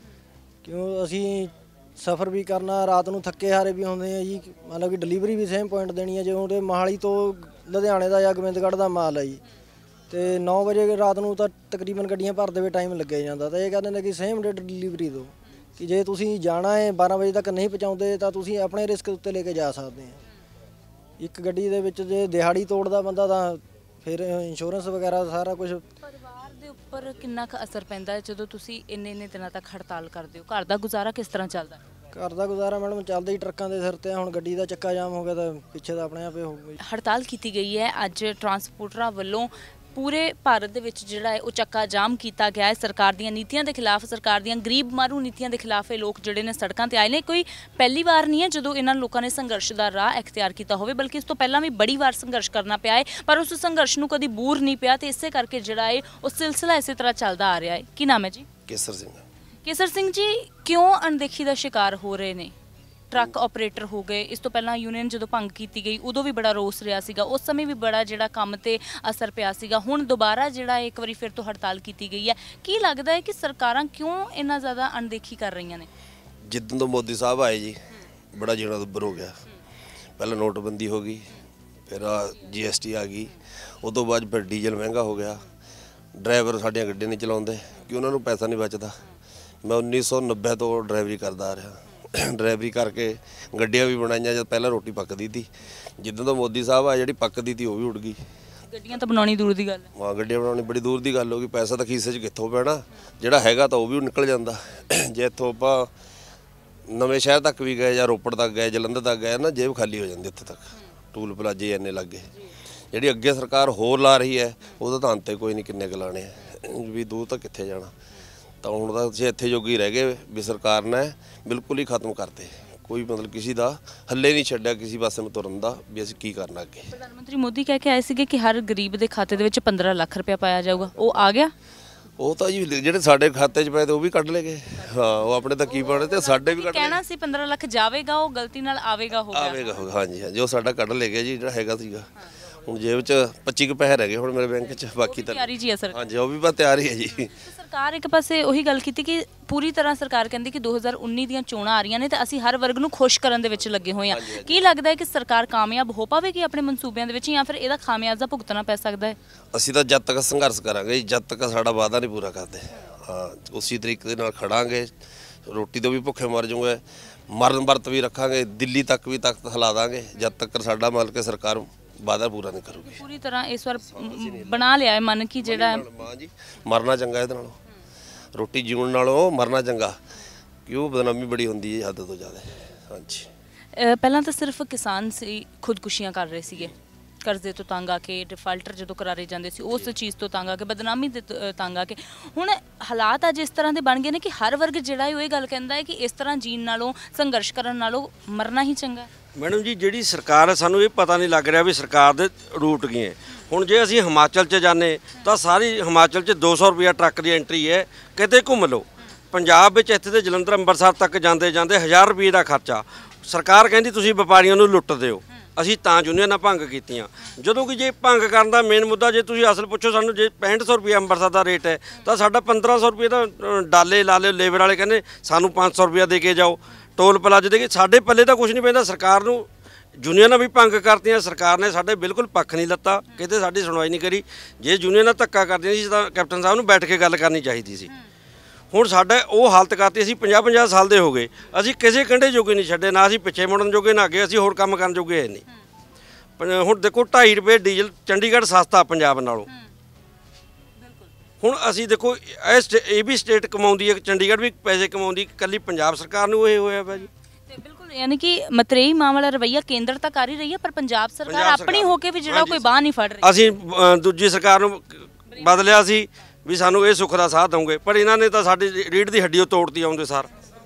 ਕਿਉਂ ਅਸੀਂ ਸਫ਼ਰ ਵੀ ਕਰਨਾ, ਰਾਤ ਨੂੰ ਥੱਕੇ ਹਾਰੇ ਵੀ ਹੁੰਦੇ ਆ ਜੀ, ਮਤਲਬ ਕਿ ਡਿਲੀਵਰੀ ਵੀ ਸੇਮ ਪੁਆਇੰਟ ਦੇਣੀ ਹੈ। ਜਿਵੇਂ ਉਹਦੇ ਮੋਹਾਲੀ ਤੋਂ ਲੁਧਿਆਣੇ ਦਾ ਜਾਂ ਗੋਬਿੰਦਗੜ੍ਹ ਦਾ ਮਾਲ ਹੈ ਜੀ, ਤੇ ਨੌ ਵਜੇ ਰਾਤ ਨੂੰ ਤਾਂ ਤਕਰੀਬਨ ਗੱਡੀਆਂ ਭਰਦੇ ਹੋਏ ਟਾਈਮ ਲੱਗਿਆ ਜਾਂਦਾ, ਤਾਂ ਇਹ ਕਹਿੰਦੇ ਨੇ ਕਿ ਸੇਮ ਡੇਟ ਡਿਲੀਵਰੀ ਦਿਓ ਕਿ ਜੇ ਤੁਸੀਂ ਜਾਣਾ ਹੈ ਬਾਰਾਂ ਵਜੇ ਤੱਕ ਨਹੀਂ ਪਹੁੰਚਾਉਂਦੇ ਤਾਂ ਤੁਸੀਂ ਆਪਣੇ ਰਿਸਕ ਉੱਤੇ ਲੈ ਕੇ ਜਾ ਸਕਦੇ ਆ। ਇੱਕ ਗੱਡੀ ਦੇ ਵਿੱਚ ਜੇ ਦਿਹਾੜੀ ਤੋੜਦਾ ਬੰਦਾ ਤਾਂ ਫਿਰ ਇੰਸ਼ੋਰੈਂਸ ਵਗੈਰਾ ਸਾਰਾ ਕੁਝ। ਪਰਿਵਾਰ ਦੇ ਉੱਪਰ ਕਿੰਨਾ ਕੁ ਅਸਰ ਪੈਂਦਾ ਹੈ ਜਦੋਂ ਤੁਸੀਂ ਇੰਨੇ ਇੰਨੇ ਦਿਨਾਂ ਤੱਕ ਹੜਤਾਲ ਕਰਦੇ ਹੋ? ਘਰ ਦਾ ਗੁਜ਼ਾਰਾ ਕਿਸ ਤਰ੍ਹਾਂ ਚੱਲਦਾ? ਘਰ ਦਾ ਗੁਜ਼ਾਰਾ ਮੈਡਮ ਚੱਲਦਾ ਹੀ ਟਰੱਕਾਂ ਦੇ ਸਿਰ ਤੇ, ਹੁਣ ਗੱਡੀ ਦਾ ਚੱਕਾ ਜਾਮ ਹੋ ਗਿਆ ਤਾਂ ਪਿੱਛੇ ਦਾ ਆਪਣੇ ਆਪੇ ਹੋਊਗਾ। ਹੜਤਾਲ ਕੀਤੀ ਗਈ ਹੈ ਅੱਜ ਟਰਾਂਸਪੋਰਟਰਾਂ ਵੱਲੋਂ, ਪੂਰੇ ਭਾਰਤ ਦੇ ਵਿੱਚ ਜਿਹੜਾ ਹੈ ਉਹ ਚੱਕਾ ਜਾਮ ਕੀਤਾ ਗਿਆ ਹੈ ਸਰਕਾਰ ਦੀਆਂ ਨੀਤੀਆਂ ਦੇ ਖਿਲਾਫ, ਸਰਕਾਰ ਦੀਆਂ ਗਰੀਬ ਮਾਰੂ ਨੀਤੀਆਂ ਦੇ ਖਿਲਾਫ ਇਹ ਲੋਕ ਜਿਹੜੇ ਨੇ ਸੜਕਾਂ ਤੇ ਆਏ ਨੇ। ਕੋਈ ਪਹਿਲੀ ਵਾਰ ਨਹੀਂ ਹੈ ਜਦੋਂ ਇਹਨਾਂ ਲੋਕਾਂ ਨੇ ਸੰਘਰਸ਼ ਦਾ ਰਾਹ ਇਖਤਿਆਰ ਕੀਤਾ ਹੋਵੇ, ਬਲਕਿ ਇਸ ਤੋਂ ਪਹਿਲਾਂ ਵੀ ਬੜੀ ਵਾਰ ਸੰਘਰਸ਼ ਕਰਨਾ ਪਿਆ ਹੈ, ਪਰ ਉਸ ਸੰਘਰਸ਼ ਨੂੰ ਕਦੀ ਬੂਰ ਨਹੀਂ ਪਿਆ ਤੇ ਇਸੇ ਕਰਕੇ ਜਿਹੜਾ ਹੈ ਉਹ ਸਿਲਸਿਲਾ ਇਸੇ ਤਰ੍ਹਾਂ ਚੱਲਦਾ ਆ ਰਿਹਾ ਹੈ। ਕੀ ਨਾਮ ਹੈ ਜੀ? ਕੇਸਰ ਸਿੰਘ। ਕੇਸਰ ਸਿੰਘ ਜੀ, ਕਿਉਂ ਅਣਦੇਖੀ ਦਾ ਸ਼ਿਕਾਰ ਹੋ ਰਹੇ ਨੇ ਟਰੱਕ ਆਪਰੇਟਰ ਹੋ ਗਏ? ਇਸ ਤੋਂ ਪਹਿਲਾਂ ਯੂਨੀਅਨ ਜਦੋਂ ਭੰਗ ਕੀਤੀ ਗਈ ਉਦੋਂ ਵੀ ਬੜਾ ਰੋਸ ਰਿਹਾ ਸੀਗਾ, ਉਸ ਸਮੇਂ ਵੀ ਬੜਾ ਜਿਹੜਾ ਕੰਮ ਤੇ ਅਸਰ ਪਿਆ ਸੀਗਾ, ਹੁਣ ਦੁਬਾਰਾ ਜਿਹੜਾ ਇੱਕ ਵਾਰੀ ਫਿਰ ਤੋਂ ਹੜਤਾਲ ਕੀਤੀ ਗਈ ਹੈ। ਕੀ ਲੱਗਦਾ ਹੈ ਕਿ ਸਰਕਾਰਾਂ ਕਿਉਂ ਇੰਨਾ ਜ਼ਿਆਦਾ ਅਣਦੇਖੀ ਕਰ ਰਹੀਆਂ ਨੇ? ਜਿੱਦਣ ਤੋਂ ਮੋਦੀ ਸਾਹਿਬ ਆਏ ਜੀ ਬੜਾ ਜਿਹੜਾ ਦੁੱਬਰ ਹੋ ਗਿਆ। ਪਹਿਲਾਂ ਨੋਟਬੰਦੀ ਹੋ ਗਈ, ਫਿਰ ਜੀ ਐਸ ਟੀ ਆ ਗਈ, ਉਸ ਤੋਂ ਬਾਅਦ ਫਿਰ ਡੀਜ਼ਲ ਮਹਿੰਗਾ ਹੋ ਗਿਆ, ਡਰਾਈਵਰ ਸਾਡੀਆਂ ਗੱਡੀਆਂ ਨਹੀਂ ਚਲਾਉਂਦੇ ਕਿ ਉਹਨਾਂ ਨੂੰ ਪੈਸਾ ਨਹੀਂ ਬਚਦਾ। ਮੈਂ ਉੱਨੀ ਸੌ ਨੱਬੇ ਤੋਂ ਡਰਾਈਵਰੀ ਕਰਦਾ ਆ ਰਿਹਾ, ਡਰਾਈਵਰੀ ਕਰਕੇ ਗੱਡੀਆਂ ਵੀ ਬਣਾਈਆਂ। ਜਦ ਪਹਿਲਾਂ ਰੋਟੀ ਪੱਕਦੀ ਸੀ, ਜਿੱਦਾਂ ਤੋਂ ਮੋਦੀ ਸਾਹਿਬ ਆ ਜਿਹੜੀ ਪੱਕਦੀ ਸੀ ਉਹ ਵੀ ਉੱਡ ਗਈ। ਗੱਡੀਆਂ ਤਾਂ ਬਣਾਉਣੀ ਦੂਰ ਦੀ ਗੱਲ ਹੈ। ਹਾਂ, ਗੱਡੀਆਂ ਬਣਾਉਣੀ ਬੜੀ ਦੂਰ ਦੀ ਗੱਲ ਹੋ ਗਈ। ਪੈਸਾ ਤਾਂ ਖੀਸੇ 'ਚ ਕਿੱਥੋਂ ਪੈਣਾ, ਜਿਹੜਾ ਹੈਗਾ ਤਾਂ ਉਹ ਵੀ ਨਿਕਲ ਜਾਂਦਾ। ਜੇ ਇੱਥੋਂ ਆਪਾਂ ਨਵੇਂ ਸ਼ਹਿਰ ਤੱਕ ਵੀ ਗਏ ਜਾਂ ਰੋਪੜ ਤੱਕ ਗਏ, ਜਲੰਧਰ ਤੱਕ ਗਏ ਨਾ, ਜੇਬ ਖਾਲੀ ਹੋ ਜਾਂਦੀ ਉੱਥੇ ਤੱਕ। ਟੂਲ ਪਲਾਜੇ ਇੰਨੇ ਲੱਗ ਗਏ। ਜਿਹੜੀ ਅੱਗੇ ਸਰਕਾਰ ਹੋਰ ਲਾ ਰਹੀ ਹੈ ਉਹਦਾ ਤਾਂ ਅੰਤ ਕੋਈ ਨਹੀਂ, ਕਿੰਨੇ ਕੁ ਲਾਣੇ ਆ ਵੀ ਦੂਰ ਤੱਕ ਕਿੱਥੇ ਜਾਣਾ। ਤਾਂ ਹੁਣ ਤਾਂ ਅਸੀਂ ਇੱਥੇ ਜੋਗੀ ਰਹਿ ਗਏ ਵੀ ਸਰਕਾਰ ਨੇ ਬਿਲਕੁਲ ਹੀ ਖਤਮ ਕਰਤੇ, ਕੋਈ ਮਤਲਬ ਕਿਸੇ ਦਾ ਹੱਲੇ ਨਹੀਂ ਛੱਡਿਆ ਕਿਸੇ ਪਾਸੇ ਨੂੰ ਤੁਰਨ ਦਾ ਵੀ ਅਸੀਂ ਕੀ ਕਰਨਾ ਅੱਗੇ। ਪ੍ਰਧਾਨ ਮੰਤਰੀ ਮੋਦੀ ਕਹਿ ਕੇ ਆਏ ਸੀਗੇ ਕਿ ਹਰ ਗਰੀਬ ਦੇ ਖਾਤੇ ਦੇ ਵਿੱਚ ਪੰਦਰਾਂ ਲੱਖ ਰੁਪਇਆ ਪਾਇਆ ਜਾਊਗਾ, ਉਹ ਆ ਗਿਆ? ਉਹ ਤਾਂ ਜੀ ਜਿਹੜੇ ਸਾਡੇ ਖਾਤੇ 'ਚ ਪਏ ਤੇ ਉਹ ਵੀ ਕੱਢ ਲਏ ਗਏ। ਹਾਂ, ਉਹ ਆਪਣੇ ਤਾਂ ਕੀ ਪਾਣੇ ਤੇ ਸਾਡੇ ਵੀ ਕੱਢ ਲਏ। ਕਹਿਣਾ ਸੀ ਪੰਦਰਾਂ ਲੱਖ ਜਾਵੇਗਾ, ਉਹ ਗਲਤੀ ਨਾਲ ਆਵੇਗਾ ਹੋ ਗਿਆ। ਆਵੇਗਾ ਹੋ ਗਿਆ, ਹਾਂਜੀ ਹਾਂਜੀ, ਉਹ ਸਾਡਾ ਕੱਢ ਲੈ ਗਿਆ ਜੀ ਜਿਹੜਾ ਹੈਗਾ ਸੀਗਾ। ਹੁਣ ਜੇਬ 'ਚ ਪੱਚੀ ਕੁ ਪੈਸੇ ਰਹਿ ਗਏ ਹੁਣ ਮੇਰੇ ਬੈਂਕ 'ਚ, ਬਾਕੀ ਤਾਂ ਤਿਆਰੀ ਜੀ ਹੈ ਸਰ। ਹਾਂਜੀ, ਉਹ ਵੀ ਬਸ ਤਿਆਰ ਹੀ ਹੈ ਜੀ। ਸਰਕਾਰ ਇੱਕ ਪਾਸੇ ਉਹੀ ਗੱਲ ਕੀਤੀ ਕਿ ਪੂਰੀ ਤਰ੍ਹਾਂ ਸਰਕਾਰ ਕਹਿੰਦੀ ਕਿ ਦੋ ਹਜ਼ਾਰ ਉੱਨੀ ਦੀਆਂ ਚੋਣਾਂ ਆ ਰਹੀਆਂ ਨੇ ਤੇ ਅਸੀਂ ਹਰ ਵਰਗ ਨੂੰ ਖੁਸ਼ ਕਰਨ ਦੇ ਵਿੱਚ ਲੱਗੇ ਹੋਏ ਹਾਂ। ਕੀ ਲੱਗਦਾ ਹੈ ਕਿ ਸਰਕਾਰ ਕਾਮਯਾਬ ਹੋ ਪਾਵੇਗੀ ਆਪਣੇ ਮਨਸੂਬਿਆਂ ਦੇ ਵਿੱਚ, ਜਾਂ ਫਿਰ ਇਹਦਾ ਖਾਮਿਆਜ਼ਾ ਭੁਗਤਣਾ ਪੈ ਸਕਦਾ ਹੈ? ਅਸੀਂ ਤਾਂ ਜਦ ਤੱਕ ਸੰਘਰਸ਼ ਕਰਾਂਗੇ, ਜਦ ਤੱਕ ਸਾਡਾ ਵਾਅਦਾ ਨਹੀਂ ਪੂਰਾ ਕਰਦੇ। ਹਾਂ, ਉਸੇ ਤਰੀਕੇ ਦੇ ਨਾਲ ਖੜਾਂਗੇ, ਰੋਟੀ ਤੋਂ ਵੀ ਭੁੱਖੇ ਮਰ ਜਾਊਗੇ, ਮਰਨ ਵਰਤ ਵੀ ਰੱਖਾਂਗੇ, ਦਿੱਲੀ ਤੱਕ ਵੀ ਤਖਤ ਹਿਲਾ ਦਾਂਗੇ ਜਦ ਤੱਕ ਸਾਡਾ ਮਤਲਬ ਕਿ ਸਰਕਾਰ ਵਾਅਦਾ ਪੂਰਾ ਨਹੀਂ ਕਰੂਗੀ। ਪੂਰੀ ਤਰ੍ਹਾਂ ਇਸ ਵਾਰ ਬਣਾ ਲਿਆ ਹੈ ਮਨ ਕਿ ਜਿਹੜਾ ਮਾਂ ਜੀ ਮਰਨਾ ਚੰਗਾ ਇਹਦੇ ਨਾਲੋਂ, ਰੋਟੀ ਜੀਉਣ ਨਾਲੋਂ ਮਰਨਾ ਚੰਗਾ, ਕਿਉਂ ਬਦਨਾਮੀ ਬੜੀ ਹੁੰਦੀ ਹੈ ਹੱਦ ਤੋਂ ਜ਼ਿਆਦਾ। ਹਾਂਜੀ, ਪਹਿਲਾਂ ਤਾਂ ਸਿਰਫ ਕਿਸਾਨ ਸੀ ਖੁਦਕੁਸ਼ੀਆਂ ਕਰ ਰਹੇ ਸੀਗੇ, ਕਰਜ਼ੇ ਤੋਂ ਤੰਗ ਆ ਕੇ, ਡਿਫਾਲਟਰ ਜਦੋਂ ਕਰਾਰੇ ਜਾਂਦੇ ਸੀ ਉਸ ਚੀਜ਼ ਤੋਂ ਤੰਗ ਆ ਕੇ, ਬਦਨਾਮੀ ਦੇ ਤੰਗ ਆ ਕੇ। ਹੁਣ ਹਾਲਾਤ ਅੱਜ ਇਸ ਤਰ੍ਹਾਂ ਦੇ ਬਣ ਗਏ ਨੇ ਕਿ ਹਰ ਵਰਗ ਜਿਹੜਾ ਹੈ ਉਹ ਇਹ ਗੱਲ ਕਹਿੰਦਾ ਹੈ ਕਿ ਇਸ ਤਰ੍ਹਾਂ ਜੀਣ ਨਾਲੋਂ, ਸੰਘਰਸ਼ ਕਰਨ ਨਾਲੋਂ ਮਰਨਾ ਹੀ ਚੰਗਾ। ਮੈਡਮ ਜੀ, ਜਿਹੜੀ ਸਰਕਾਰ ਹੈ ਸਾਨੂੰ ਇਹ ਪਤਾ ਨਹੀਂ ਲੱਗ ਰਿਹਾ ਵੀ ਸਰਕਾਰ ਦੇ ਰੂਟ ਕੀ ਹੈ। ਹੁਣ ਜੇ ਅਸੀਂ ਹਿਮਾਚਲ 'ਚ ਜਾਂਦੇ ਤਾਂ ਸਾਰੀ ਹਿਮਾਚਲ 'ਚ ਦੋ ਸੌ ਰੁਪਈਆ ਟਰੱਕ ਦੀ ਐਂਟਰੀ ਹੈ, ਕਿਤੇ ਘੁੰਮ ਲਓ। ਪੰਜਾਬ ਵਿੱਚ ਇੱਥੇ ਤੇ ਜਲੰਧਰ ਅੰਮ੍ਰਿਤਸਰ ਤੱਕ ਜਾਂਦੇ ਜਾਂਦੇ ਹਜ਼ਾਰ ਰੁਪਏ ਦਾ ਖਰਚਾ। ਸਰਕਾਰ ਕਹਿੰਦੀ ਤੁਸੀਂ ਵਪਾਰੀਆਂ ਨੂੰ ਲੁੱਟ ਦਿਓ, ਅਸੀਂ ਤਾਂ ਯੂਨੀਅਨਾਂ ਭੰਗ ਕੀਤੀਆਂ। ਜਦੋਂ ਕਿ ਜੇ ਭੰਗ ਕਰਨ ਦਾ ਮੇਨ ਮੁੱਦਾ, ਜੇ ਤੁਸੀਂ ਅਸਲ ਪੁੱਛੋ ਸਾਨੂੰ, ਜੇ ਪੈਂਹਠ ਸੌ ਰੁਪਏ ਅੰਮ੍ਰਿਤਸਰ ਦਾ ਰੇਟ ਹੈ ਤਾਂ ਸਾਡਾ ਪੰਦਰਾਂ ਸੌ ਰੁਪਏ ਦਾ ਡਾਲੇ ਲਾ ਲਿਓ। ਲੇਬਰ ਵਾਲੇ ਕਹਿੰਦੇ ਸਾਨੂੰ ਪੰਜ ਸੌ ਰੁਪਇਆ ਦੇ ਕੇ ਜਾਓ, ਟੋਲ ਪਲਾਜ਼ੇ ਦੇ ਕੇ, ਸਾਡੇ ਪੱਲੇ ਤਾਂ ਕੁਝ ਨਹੀਂ ਪੈਂਦਾ। ਸਰਕਾਰ ਨੂੰ ਯੂਨੀਅਨਾਂ ਵੀ ਭੰਗ ਕਰਤੀਆਂ, ਸਰਕਾਰ ਨੇ ਸਾਡੇ ਬਿਲਕੁਲ ਪੱਖ ਨਹੀਂ ਲੱਤਾ, ਕਿਤੇ ਸਾਡੀ ਸੁਣਵਾਈ ਨਹੀਂ ਕਰੀ। ਜੇ ਯੂਨੀਅਨਾਂ ਧੱਕਾ ਕਰਦੀਆਂ ਸੀ ਤਾਂ ਕੈਪਟਨ ਸਾਹਿਬ ਨੂੰ ਬੈਠ ਕੇ ਗੱਲ ਕਰਨੀ ਚਾਹੀਦੀ ਸੀ। ਹੁਣ ਸਾਡਾ ਉਹ ਹਾਲਤ ਕਰਤੀ, ਅਸੀਂ ਪੰਜਾਹ ਪੰਜਾਹ ਸਾਲ ਦੇ ਹੋ ਗਏ, ਅਸੀਂ ਕਿਸੇ ਕੰਢੇ ਜੋਗੇ ਨਹੀਂ ਛੱਡੇ, ਨਾ ਅਸੀਂ ਪਿੱਛੇ ਮੁੜਨ ਜੋਗੇ ਨਾ ਅੱਗੇ, ਅਸੀਂ ਹੋਰ ਕੰਮ ਕਰਨ ਜੋਗੇ ਹੈ ਨਹੀਂ। ਪਰ ਹੁਣ ਦੇਖੋ ਢਾਈ ਰੁਪਏ ਡੀਜ਼ਲ ਚੰਡੀਗੜ੍ਹ ਸਸਤਾ ਪੰਜਾਬ ਨਾਲੋਂ। ਹੁਣ ਅਸੀਂ ਦੇਖੋ ਇਹ ਸਟੇ- ਇਹ ਵੀ ਸਟੇਟ ਕਮਾਉਂਦੀ ਹੈ, ਚੰਡੀਗੜ੍ਹ ਵੀ ਪੈਸੇ ਕਮਾਉਂਦੀ, ਇਕੱਲੀ ਪੰਜਾਬ ਸਰਕਾਰ ਨੂੰ ਇਹ ਹੋਇਆ ਵਾ ਜੀ। ਤੇ ਬਿਲਕੁਲ ਯਾਨੀ ਕਿ ਮਤਰੇਈ ਮਾਂ ਵਾਲਾ ਰਵੱਈਆ ਕੇਂਦਰ ਤਾਂ ਕਰ ਹੀ ਰਹੀ ਹੈ, ਪਰ ਪੰਜਾਬ ਸਰਕਾਰ ਆਪਣੀ ਹੋ ਕੇ ਵੀ ਜਿਹੜਾ ਕੋਈ ਬਾਹ ਨਹੀਂ ਫੜ ਰਹੀ। ਅਸੀਂ ਅ, ਦੂਜੀ ਸਰਕਾਰ ਨੂੰ ਬਦਲਿਆ ਸੀ ਵੀ ਸਾਨੂੰ ਇਹ ਸੁੱਖ ਦਾ ਸਾਥ ਦਊਂਗੇ, ਪਰ ਇਹਨਾਂ ਨੇ ਤਾਂ ਸਾਡੀ ਰੀੜ੍ਹ ਦੀ ਹੱਡੀ ਉਹ ਤੋੜਤੀ ਆਉਂਦੇ ਸਾਰ।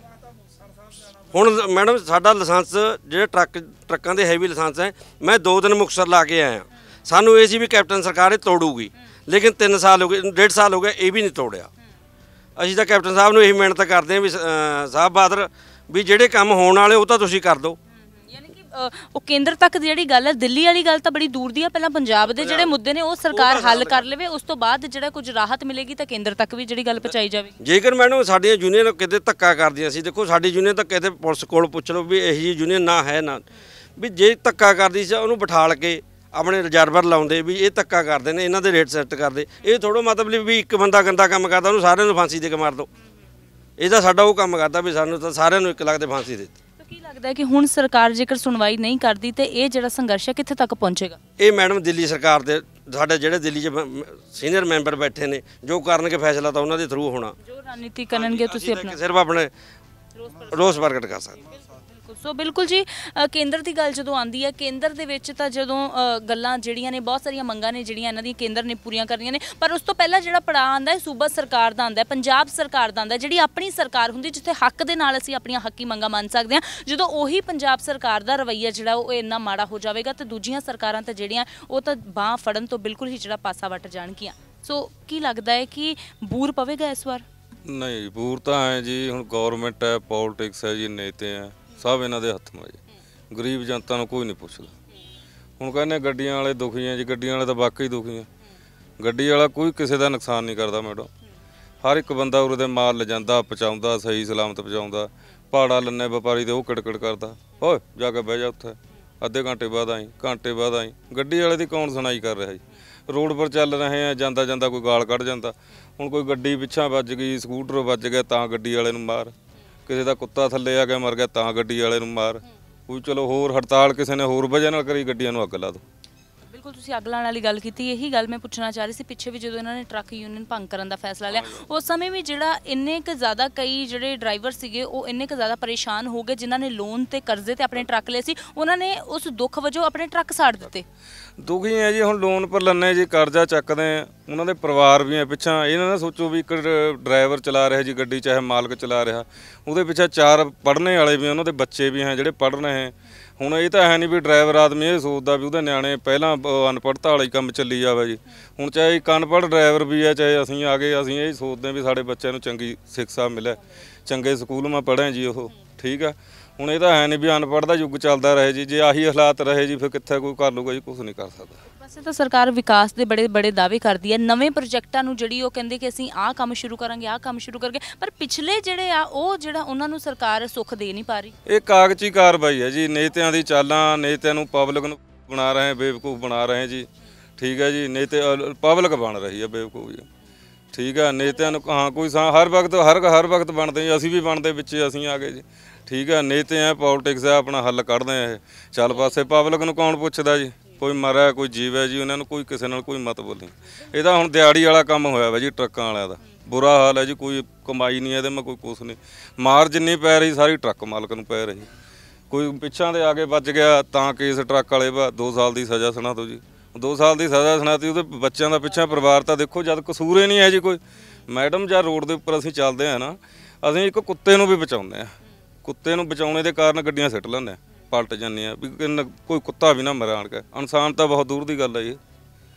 ਹੁਣ ਮੈਡਮ ਸਾਡਾ ਲਾਇਸੈਂਸ ਜਿਹੜੇ ਟਰੱਕ ਟਰੱਕਾਂ ਦੇ ਹੈਵੀ ਲਾਇਸੈਂਸ ਹੈ, ਮੈਂ ਦੋ ਦਿਨ ਮੁਕਤਸਰ ਲਾ ਕੇ ਆਇਆ, ਸਾਨੂੰ ਇਹ ਸੀ ਵੀ ਕੈਪਟਨ ਸਰਕਾਰ ਇਹ ਤੋੜੂਗੀ, ਲੇਕਿਨ ਤਿੰਨ ਸਾਲ ਹੋ ਗਏ, ਡੇਢ ਸਾਲ ਹੋ ਗਏ, ਇਹ ਵੀ ਨਹੀਂ ਤੋੜਿਆ। ਅਸੀਂ ਤਾਂ ਕੈਪਟਨ ਸਾਹਿਬ ਨੂੰ ਇਹੀ ਮਿਹਨਤ ਕਰਦੇ ਹਾਂ ਵੀ ਅ, ਸਾਹਿਬ ਬਾਦਰ ਵੀ ਜਿਹੜੇ ਕੰਮ ਹੋਣ ਵਾਲੇ ਉਹ ਤਾਂ ਤੁਸੀਂ ਕਰ ਦਿਓ। ਯਾਨੀ ਕਿ ਅ, ਉਹ ਕੇਂਦਰ ਤੱਕ ਦੀ ਜਿਹੜੀ ਗੱਲ ਹੈ, ਦਿੱਲੀ ਵਾਲੀ ਗੱਲ ਤਾਂ ਬੜੀ ਦੂਰ ਦੀ ਹੈ, ਪਹਿਲਾਂ ਪੰਜਾਬ ਦੇ ਜਿਹੜੇ ਮੁੱਦੇ ਨੇ ਉਹ ਸਰਕਾਰ ਹੱਲ ਕਰ ਲਵੇ, ਉਸ ਤੋਂ ਬਾਅਦ ਜਿਹੜਾ ਕੁਝ ਰਾਹਤ ਮਿਲੇਗੀ ਤਾਂ ਕੇਂਦਰ ਤੱਕ ਵੀ ਜਿਹੜੀ ਗੱਲ ਪਹੁੰਚਾਈ ਜਾਵੇ। ਜੇਕਰ ਮੈਡਮ ਸਾਡੀਆਂ ਯੂਨੀਅਨ ਕਿਤੇ ਧੱਕਾ ਕਰਦੀਆਂ ਸੀ, ਦੇਖੋ ਸਾਡੀ ਯੂਨੀਅਨ ਤਾਂ ਕਿਤੇ ਪੁਲਿਸ ਕੋਲ ਪੁੱਛ ਲਓ ਵੀ ਇਹੋ ਜਿਹੀ ਯੂਨੀਅਨ ਨਾ ਹੈ ਨਾ, ਵੀ ਜੇ ਧੱਕਾ ਕਰਦੀ ਸੀ ਉਹਨੂੰ ਬਿਠਾਲ ਕੇ ਆਪਣੇ ਰਿਜ਼ਰਵਰ ਲਾਉਂਦੇ ਵੀ ਇਹ ਧੱਕਾ ਕਰਦੇ ਨੇ, ਇਹਨਾਂ ਦੇ ਰੇਟ ਸੈੱਟ ਕਰਦੇ। ਇਹ ਥੋੜ੍ਹਾ ਮਤਲਬ ਵੀ ਇੱਕ ਬੰਦਾ ਗੰਦਾ ਕੰਮ ਕਰਦਾ ਉਹਨੂੰ ਸਾਰਿਆਂ ਨੂੰ ਫਾਂਸੀ ਦੇ ਕੇ ਮਾਰ ਦਿਓ, ਇਹ ਤਾਂ ਸਾਡਾ ਉਹ ਕੰਮ ਕਰਦਾ ਵੀ ਸਾਨੂੰ ਤਾਂ ਸਾਰਿਆਂ ਨੂੰ ਇੱਕ ਲੱਖ ਦੇ ਫਾਂਸੀ ਦੇ ਦਿੱਤੀ। ਤਾਂ ਕੀ ਲੱਗਦਾ ਹੈ ਕਿ ਹੁਣ ਸਰਕਾਰ ਜੇਕਰ ਸੁਣਵਾਈ ਨਹੀਂ ਕਰਦੀ ਤੇ ਇਹ ਜਿਹੜਾ ਸੰਘਰਸ਼ ਹੈ ਕਿੱਥੇ ਤੱਕ ਪਹੁੰਚੇਗਾ? ਇਹ ਮੈਡਮ ਦਿੱਲੀ ਸਰਕਾਰ ਦੇ ਸਾਡੇ ਜਿਹੜੇ ਦਿੱਲੀ 'ਚ ਸੀਨੀਅਰ ਮੈਂਬਰ ਬੈਠੇ ਨੇ, ਜੋ ਕਰਨਗੇ ਫੈਸਲਾ ਤਾਂ ਉਹਨਾਂ ਦੇ ਥਰੂ ਹੋਣਾ, ਜੋ ਰਣਨੀਤੀ ਕਰਨਗੇ ਤੁਸੀਂ ਆਪਣਾ ਸਿਰਫ ਆਪਣੇ ਰੋਸ ਪ੍ਰਗਟ ਕਰ ਸਕਦੇ। ਸੋ ਬਿਲਕੁਲ ਜੀ, ਅ, ਕੇਂਦਰ ਦੀ ਗੱਲ ਜਦੋਂ ਆਉਂਦੀ ਹੈ, ਕੇਂਦਰ ਦੇ ਵਿੱਚ ਤਾਂ ਜਦੋਂ ਅ, ਗੱਲਾਂ ਜਿਹੜੀਆਂ ਨੇ, ਬਹੁਤ ਸਾਰੀਆਂ ਮੰਗਾਂ ਨੇ ਜਿਹੜੀਆਂ ਇਹਨਾਂ ਦੀਆਂ ਕੇਂਦਰ ਨੇ ਪੂਰੀਆਂ ਕਰਨੀਆਂ ਨੇ, ਪਰ ਉਸ ਤੋਂ ਪਹਿਲਾਂ ਜਿਹੜਾ ਪੜਾਅ ਆਉਂਦਾ ਹੈ ਸੂਬਾ ਸਰਕਾਰ ਦਾ ਆਉਂਦਾ ਹੈ, ਪੰਜਾਬ ਸਰਕਾਰ ਦਾ ਆਉਂਦਾ ਹੈ, ਜਿਹੜੀ ਆਪਣੀ ਸਰਕਾਰ ਹੁੰਦੀ ਜਿੱਥੇ ਹੱਕ ਦੇ ਨਾਲ ਅਸੀਂ ਆਪਣੀਆਂ ਹੱਕੀ ਮੰਗਾਂ ਮੰਨ ਸਕਦੇ ਹਾਂ। ਜਦੋਂ ਉਹੀ ਪੰਜਾਬ ਸਰਕਾਰ ਦਾ ਰਵੱਈਆ ਜਿਹੜਾ ਉਹ ਇੰਨਾ ਮਾੜਾ ਹੋ ਜਾਵੇਗਾ ਤਾਂ ਦੂਜੀਆਂ ਸਰਕਾਰਾਂ ਤਾਂ ਜਿਹੜੀਆਂ ਉਹ ਤਾਂ ਬਾਂਹ ਫੜਨ ਤੋਂ ਬਿਲਕੁਲ ਹੀ ਜਿਹੜਾ ਪਾਸਾ ਵੱਟ ਜਾਣਗੀਆਂ। ਸੋ ਕੀ ਲੱਗਦਾ ਹੈ ਕਿ ਬੂਰ ਪਵੇਗਾ ਇਸ ਵਾਰ? ਨਹੀਂ, ਬੂਰ ਤਾਂ ਹੈ ਜੀ, ਹੁਣ ਗੌਰਮੈਂਟ ਹੈ, ਪੋਲਿਟਿਕਸ ਹੈ ਜੀ, ਨੇਤੇ ਹੈ, ਸਭ ਇਹਨਾਂ ਦੇ ਹੱਥ ਮਾ ਜੀ। ਗਰੀਬ ਜਨਤਾ ਨੂੰ ਕੋਈ ਨਹੀਂ ਪੁੱਛਦਾ। ਹੁਣ ਕਹਿੰਦੇ ਗੱਡੀਆਂ ਵਾਲੇ ਦੁਖੀ ਆ ਜੀ, ਗੱਡੀਆਂ ਵਾਲੇ ਤਾਂ ਵਾਕਈ ਦੁਖੀ ਆ। ਗੱਡੀ ਵਾਲਾ ਕੋਈ ਕਿਸੇ ਦਾ ਨੁਕਸਾਨ ਨਹੀਂ ਕਰਦਾ ਮੈਡਮ, ਹਰ ਇੱਕ ਬੰਦਾ ਉਰੇ ਦੇ ਮਾਲ ਲਿਜਾਂਦਾ, ਪਹੁੰਚਾਉਂਦਾ, ਸਹੀ ਸਲਾਮਤ ਪਹੁੰਚਾਉਂਦਾ। ਭਾੜਾ ਲੰਨੇ ਵਪਾਰੀ ਤੇ ਉਹ ਕਿੜਕਿੜ ਕਰਦਾ, ਓਏ ਜਾ ਕੇ ਬਹਿ ਜਾ ਉੱਥੇ, ਅੱਧੇ ਘੰਟੇ ਬਾਅਦ ਆਈ, ਘੰਟੇ ਬਾਅਦ ਆਈ। ਗੱਡੀ ਵਾਲੇ ਦੀ ਕੌਣ ਸੁਣਾਈ ਕਰ ਰਿਹਾ ਜੀ? ਰੋਡ ਪਰ ਚੱਲ ਰਹੇ ਆ, ਜਾਂਦਾ ਜਾਂਦਾ ਕੋਈ ਗਾਲ ਕੱਢ ਜਾਂਦਾ। ਹੁਣ ਕੋਈ ਗੱਡੀ ਪਿੱਛਾ ਵੱਜ ਗਈ, ਸਕੂਟਰ ਵੱਜ ਗਿਆ ਤਾਂ ਗੱਡੀ ਵਾਲੇ ਨੂੰ ਮਾਰ, ਕਿਸੇ ਦਾ ਕੁੱਤਾ ਥੱਲੇ ਆ ਕੇ ਮਰ ਗਿਆ ਤਾਂ ਗੱਡੀ ਵਾਲੇ ਨੂੰ ਮਾਰ। ਕੋਈ ਚਲੋ ਹੋਰ ਹੜਤਾਲ ਕਿਸੇ ਨੇ ਹੋਰ ਵਜ੍ਹਾ ਨਾਲ ਕਰੀ, ਗੱਡੀਆਂ ਨੂੰ ਅੱਗ ਲਾ ਦਿਓ। ਬਿਲਕੁਲ ਤੁਸੀਂ ਅੱਗ ਲਾਉਣ ਵਾਲੀ ਗੱਲ ਕੀਤੀ, ਇਹੀ ਗੱਲ ਮੈਂ ਪੁੱਛਣਾ ਚਾਹ ਰਹੀ ਸੀ। ਪਿੱਛੇ ਵੀ ਜਦੋਂ ਇਹਨਾਂ ਨੇ ਟਰੱਕ ਯੂਨੀਅਨ ਭੰਗ ਕਰਨ ਦਾ ਫੈਸਲਾ ਲਿਆ, ਉਸ ਸਮੇਂ ਵੀ ਜਿਹੜਾ ਇੰਨੇ ਕੁ ਜ਼ਿਆਦਾ ਕਈ ਜਿਹੜੇ ਡਰਾਈਵਰ ਸੀਗੇ ਉਹ ਇੰਨੇ ਕੁ ਜ਼ਿਆਦਾ ਪਰੇਸ਼ਾਨ ਹੋ ਗਏ, ਜਿਨ੍ਹਾਂ ਨੇ ਲੋਨ ਤੇ ਕਰਜ਼ੇ ਤੇ ਆਪਣੇ ਟਰੱਕ ਲਏ ਸੀ, ਉਹਨਾਂ ਨੇ ਉਸ ਦੁੱਖ ਵਜੋਂ ਆਪਣੇ ਟਰੱਕ ਸਾੜ ਦਿੱਤੇ। ਦੁਖੀ ਹੈ ਜੀ, ਹੁਣ ਲੋਨ ਪਰ ਲੰਨੇ ਜੀ, ਕਰਜ਼ਾ ਚੱਕਦੇ ਆ, ਉਹਨਾਂ ਦੇ ਪਰਿਵਾਰ ਵੀ ਆ ਪਿੱਛਾ। ਇਹਨਾਂ ਨੇ ਸੋਚੋ ਵੀ ਇੱਕ ਡਰਾਈਵਰ ਚਲਾ ਰਿਹਾ ਜੀ ਗੱਡੀ, ਚਾਹੇ ਮਾਲਕ ਚਲਾ ਰਿਹਾ, ਉਹਦੇ ਪਿੱਛੇ ਚਾਰ ਪੜ੍ਹਨੇ ਵਾਲੇ ਵੀ, ਉਹਨਾਂ ਦੇ ਬੱਚੇ ਵੀ ਹੈ ਜਿਹੜੇ ਪੜ੍ਹ ਰਹੇ ਹੈ। ਹੁਣ ਇਹ ਤਾਂ ਹੈ ਨਹੀਂ ਵੀ ਡਰਾਈਵਰ ਆਦਮੀ ਇਹ ਸੋਚਦਾ ਵੀ ਉਹਦੇ ਨਿਆਣੇ ਪਹਿਲਾਂ ਅਨਪੜ੍ਹਤਾ ਵਾਲਾ ਹੀ ਕੰਮ ਚੱਲੀ ਜਾਵੇ ਜੀ। ਹੁਣ ਚਾਹੇ ਇੱਕ ਅਨਪੜ੍ਹ ਡਰਾਈਵਰ ਵੀ ਹੈ, ਚਾਹੇ ਅਸੀਂ ਆ ਗਏ, ਅਸੀਂ ਇਹ ਸੋਚਦੇ ਹਾਂ ਵੀ ਸਾਡੇ ਬੱਚਿਆਂ ਨੂੰ ਚੰਗੀ ਸਿੱਖਿਆ ਮਿਲੇ, ਚੰਗੇ ਸਕੂਲ ਮੈਂ ਪੜ੍ਹੇ ਜੀ ਉਹ, ਠੀਕ ਆ। ਹੁਣ ਇਹ ਤਾਂ ਹੈ ਨਹੀਂ ਵੀ ਅਨਪੜ੍ਹ ਦਾ ਯੁੱਗ ਚੱਲਦਾ ਰਹੇ ਜੀ, ਜੇ ਆਹੀ ਹਾਲਾਤ ਰਹੇ ਜੀ ਫਿਰ ਕਿੱਥੇ ਕੋਈ ਕਰ ਲੂਗਾ ਜੀ? ਕੁਛ ਨਹੀਂ ਕਰ ਸਕਦਾ। ਵੈਸੇ ਤਾਂ ਸਰਕਾਰ ਵਿਕਾਸ ਦੇ ਬੜੇ ਬੜੇ ਦਾਅਵੇ ਕਰਦੀ ਹੈ, ਨਵੇਂ ਪ੍ਰੋਜੈਕਟਾਂ ਨੂੰ ਜਿਹੜੀ ਉਹ ਕਹਿੰਦੇ ਕਿ ਅਸੀਂ ਆਹ ਕੰਮ ਸ਼ੁਰੂ ਕਰਾਂਗੇ, ਆਹ ਕੰਮ ਸ਼ੁਰੂ ਕਰਕੇ, ਪਰ ਪਿਛਲੇ ਜਿਹੜੇ ਆ ਉਹ ਜਿਹੜਾ ਉਹਨਾਂ ਨੂੰ ਸਰਕਾਰ ਸੁੱਖ ਦੇ ਨਹੀਂ ਪਾ ਰਹੀ। ਇਹ ਕਾਗਜ਼ੀ ਕਾਰਵਾਈ ਹੈ ਜੀ, ਨੇਤਿਆਂ ਦੀ ਚਾਲਾਂ, ਨੇਤਿਆਂ ਨੂੰ ਪਬਲਿਕ ਨੂੰ ਬਣਾ ਰਹੇ, ਬੇਵਕੂਫ ਬਣਾ ਰਹੇ ਜੀ, ਠੀਕ ਹੈ ਜੀ। ਨੇਤੇ ਪਬਲਿਕ ਬਣ ਰਹੀ ਹੈ ਬੇਵਕੂਫ ਜੀ, ਠੀਕ ਹੈ। ਨੇਤਿਆਂ ਨੂੰ ਹਾਂ ਕੋਈ ਹਰ ਵਕਤ ਹਰ ਹਰ ਵਕਤ ਬਣਦੇ ਜੀ, ਅਸੀਂ ਵੀ ਬਣਦੇ ਵਿੱਚ ਅਸੀਂ ਆ ਗਏ ਜੀ, ਠੀਕ ਹੈ। ਨੇਤੇ ਆ, ਪੋਲਿਟਿਕਸ ਆ, ਆਪਣਾ ਹੱਲ ਕੱਢਦੇ ਆ ਇਹ ਚੱਲ ਪਾਸੇ। ਪਬਲਿਕ ਨੂੰ ਕੌਣ ਪੁੱਛਦਾ ਜੀ? ਕੋਈ ਮਰਿਆ ਕੋਈ ਜੀਵ ਹੈ ਜੀ, ਉਹਨਾਂ ਨੂੰ ਕੋਈ ਕਿਸੇ ਨਾਲ ਕੋਈ ਮਤਲਬ ਨਹੀਂ। ਇਹਦਾ ਹੁਣ ਦਿਹਾੜੀ ਵਾਲਾ ਕੰਮ ਹੋਇਆ ਵਾ ਜੀ ਟਰੱਕਾਂ ਵਾਲਿਆਂ ਦਾ, ਬੁਰਾ ਹਾਲ ਹੈ ਜੀ। ਕੋਈ ਕਮਾਈ ਨਹੀਂ ਇਹਦੇ ਮੈਂ, ਕੋਈ ਕੁਛ ਨਹੀਂ। ਮਾਰ ਜਿੰਨੀ ਪੈ ਰਹੀ ਸਾਰੀ ਟਰੱਕ ਮਾਲਕ ਨੂੰ ਪੈ ਰਹੀ। ਕੋਈ ਪਿੱਛਾਂ ਦੇ ਆ ਕੇ ਵੱਜ ਗਿਆ ਤਾਂ ਕੇਸ ਟਰੱਕ ਵਾਲੇ ਵਾ ਦੋ ਸਾਲ ਦੀ ਸਜ਼ਾ ਸੁਣਾ ਦਿਓ ਜੀ, ਦੋ ਸਾਲ ਦੀ ਸਜ਼ਾ ਸੁਣਾਤੀ, ਉਹਦੇ ਬੱਚਿਆਂ ਦਾ ਪਿੱਛਾ ਪਰਿਵਾਰ ਤਾਂ ਦੇਖੋ, ਜਦ ਕਸੂਰ ਹੀ ਨਹੀਂ ਹੈ ਜੀ ਕੋਈ। ਮੈਡਮ ਜਦ ਰੋਡ ਦੇ ਉੱਪਰ ਅਸੀਂ ਚੱਲਦੇ ਹਾਂ ਨਾ, ਅਸੀਂ ਇੱਕ ਕੁੱਤੇ ਨੂੰ ਵੀ ਬਚਾਉਂਦੇ ਹਾਂ। ਕੁੱਤੇ ਨੂੰ ਬਚਾਉਣੇ ਦੇ ਕਾਰਨ ਗੱਡੀਆਂ ਸਿੱਟ ਲੈਂਦੇ ਆ, ਪਲਟ ਜਾਂਦੇ ਆ, ਵੀ ਕੋਈ ਕੁੱਤਾ ਵੀ ਨਾ ਮਰੇ ਆਣ ਕੇ। ਇਨਸਾਨ ਤਾਂ ਬਹੁਤ ਦੂਰ ਦੀ ਗੱਲ ਹੈ ਜੀ।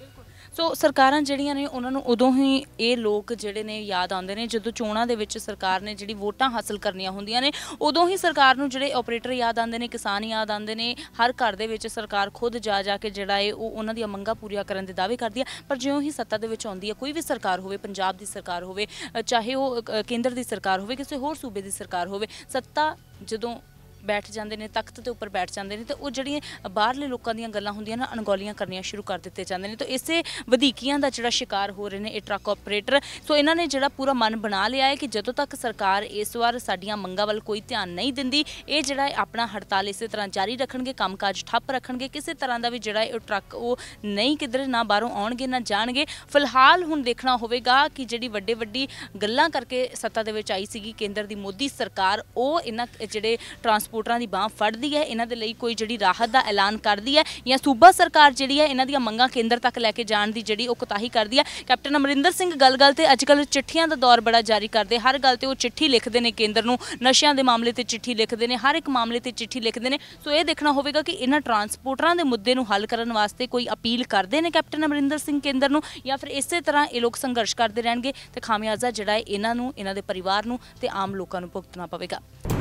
ਸੋ ਸਰਕਾਰਾਂ ਜਿਹੜੀਆਂ ਨੇ ਉਹਨਾਂ ਨੂੰ ਉਦੋਂ ਹੀ ਇਹ ਲੋਕ ਜਿਹੜੇ ਨੇ ਯਾਦ ਆਉਂਦੇ ਨੇ ਜਦੋਂ ਚੋਣਾਂ ਦੇ ਵਿੱਚ ਸਰਕਾਰ ਨੇ ਜਿਹੜੀ ਵੋਟਾਂ ਹਾਸਲ ਕਰਨੀਆਂ ਹੁੰਦੀਆਂ ਨੇ, ਉਦੋਂ ਹੀ ਸਰਕਾਰ ਨੂੰ ਜਿਹੜੇ ਆਪਰੇਟਰ ਯਾਦ ਆਉਂਦੇ ਨੇ, ਕਿਸਾਨ ਯਾਦ ਆਉਂਦੇ ਨੇ। ਹਰ ਘਰ ਦੇ ਵਿੱਚ ਸਰਕਾਰ ਖੁਦ ਜਾ ਜਾ ਕੇ ਜਿਹੜਾ ਹੈ ਉਹ ਉਹਨਾਂ ਦੀਆਂ ਮੰਗਾਂ ਪੂਰੀਆਂ ਕਰਨ ਦੇ ਦਾਅਵੇ ਕਰਦੀ ਹੈ। ਪਰ ਜਿਉਂ ਹੀ ਸੱਤਾ ਦੇ ਵਿੱਚ ਆਉਂਦੀ ਹੈ, ਕੋਈ ਵੀ ਸਰਕਾਰ ਹੋਵੇ, ਪੰਜਾਬ ਦੀ ਸਰਕਾਰ ਹੋਵੇ, ਚਾਹੇ ਉਹ ਕੇਂਦਰ ਦੀ ਸਰਕਾਰ ਹੋਵੇ, ਕਿਸੇ ਹੋਰ ਸੂਬੇ ਦੀ ਸਰਕਾਰ ਹੋਵੇ, ਸੱਤਾ ਜਦੋਂ ਬੈਠ ਜਾਂਦੇ ਨੇ, ਤਖਤ ਦੇ ਉੱਪਰ ਬੈਠ ਜਾਂਦੇ ਨੇ ਤੇ ਉਹ ਜਿਹੜੀਆਂ ਬਾਹਰਲੇ ਲੋਕਾਂ ਦੀਆਂ ਗੱਲਾਂ ਹੁੰਦੀਆਂ ਨਾ ਅਣਗੌਲੀਆਂ ਕਰਨੀਆਂ ਸ਼ੁਰੂ ਕਰ ਦਿੱਤੇ ਜਾਂਦੇ ਨੇ। ਤਾਂ ਇਸੇ ਵਧੀਕੀਆਂ ਦਾ ਜਿਹੜਾ ਸ਼ਿਕਾਰ ਹੋ ਰਹੇ ਨੇ ਇਹ ਟਰੱਕ ਆਪਰੇਟਰ। ਸੋ ਇਹਨਾਂ ਨੇ ਜਿਹੜਾ ਪੂਰਾ ਮਨ ਬਣਾ ਲਿਆ ਹੈ ਕਿ ਜਦੋਂ ਤੱਕ ਸਰਕਾਰ ਇਸ ਵਾਰ ਸਾਡੀਆਂ ਮੰਗਾਂ ਵੱਲ ਕੋਈ ਧਿਆਨ ਨਹੀਂ ਦਿੰਦੀ, ਇਹ ਜਿਹੜਾ ਆਪਣਾ ਹੜਤਾਲ ਇਸੇ ਤਰ੍ਹਾਂ ਜਾਰੀ ਰੱਖਣਗੇ, ਕੰਮਕਾਜ ਠੱਪ ਰੱਖਣਗੇ, ਕਿਸੇ ਤਰ੍ਹਾਂ ਦਾ ਵੀ ਜਿਹੜਾ ਇਹ ਟਰੱਕ ਉਹ ਨਹੀਂ ਕਿਧਰੇ ਨਾ ਬਾਹਰੋਂ ਆਉਣਗੇ ਨਾ ਜਾਣਗੇ। ਫਿਲਹਾਲ ਹੁਣ ਦੇਖਣਾ ਹੋਵੇਗਾ ਕਿ ਜਿਹੜੀ ਵੱਡੇ ਵੱਡੀ ਗੱਲਾਂ ਕਰਕੇ ਸੱਤਾ ਦੇ ਵਿੱਚ ਆਈ ਸੀਗੀ ਕੇਂਦਰ ਦੀ ਮੋਦੀ ਸਰਕਾਰ, ਉਹ ਇਹਨਾਂ ਜਿਹੜੇ ਟਰਾਂਸਪੋਰਟਰਾਂ ਦੀ ਬਾਂਹ ਫੜਦੀ ਹੈ, ਇਹਨਾਂ ਦੇ ਲਈ ਕੋਈ ਜਿਹੜੀ ਰਾਹਤ ਦਾ ਐਲਾਨ ਕਰਦੀ ਹੈ ਜਾਂ ਸੂਬਾ ਸਰਕਾਰ ਜਿਹੜੀ ਹੈ ਇਹਨਾਂ ਦੀਆਂ ਮੰਗਾਂ ਕੇਂਦਰ ਤੱਕ ਲੈ ਕੇ ਜਾਣ ਦੀ ਜਿਹੜੀ ਉਹ ਕੋਤਾਹੀ ਕਰਦੀ ਹੈ। ਕੈਪਟਨ ਅਮਰਿੰਦਰ ਸਿੰਘ ਗੱਲ-ਗੱਲ ਤੇ ਅੱਜ ਕੱਲ੍ਹ ਚਿੱਠੀਆਂ ਦਾ ਦੌਰ ਬੜਾ ਜਾਰੀ ਕਰਦੇ, ਹਰ ਗੱਲ ਤੇ ਉਹ ਚਿੱਠੀ ਲਿਖਦੇ ਨੇ ਕੇਂਦਰ ਨੂੰ, ਨਸ਼ਿਆਂ ਦੇ ਮਾਮਲੇ ਤੇ ਚਿੱਠੀ ਲਿਖਦੇ ਨੇ, ਹਰ ਇੱਕ ਮਾਮਲੇ ਤੇ ਚਿੱਠੀ ਲਿਖਦੇ ਨੇ। ਸੋ ਇਹ ਦੇਖਣਾ ਹੋਵੇਗਾ ਕਿ ਇਹਨਾਂ ਟਰਾਂਸਪੋਰਟਰਾਂ ਦੇ ਮੁੱਦੇ ਨੂੰ ਹੱਲ ਕਰਨ ਵਾਸਤੇ ਕੋਈ ਅਪੀਲ ਕਰਦੇ ਨੇ ਕੈਪਟਨ ਅਮਰਿੰਦਰ ਸਿੰਘ ਕੇਂਦਰ ਨੂੰ, ਜਾਂ ਫਿਰ ਇਸੇ ਤਰ੍ਹਾਂ ਇਹ ਲੋਕ ਸੰਘਰਸ਼ ਕਰਦੇ ਰਹਿਣਗੇ ਤੇ ਖਾਮਿਆਜ਼ਾ ਜਿਹੜਾ ਇਹਨਾਂ ਨੂੰ, ਇਹਨਾਂ ਦੇ ਪਰਿਵਾਰ ਨੂੰ ਤੇ ਆਮ ਲੋਕਾਂ ਨੂੰ ਭੁਗਤਣਾ ਪਵੇਗਾ।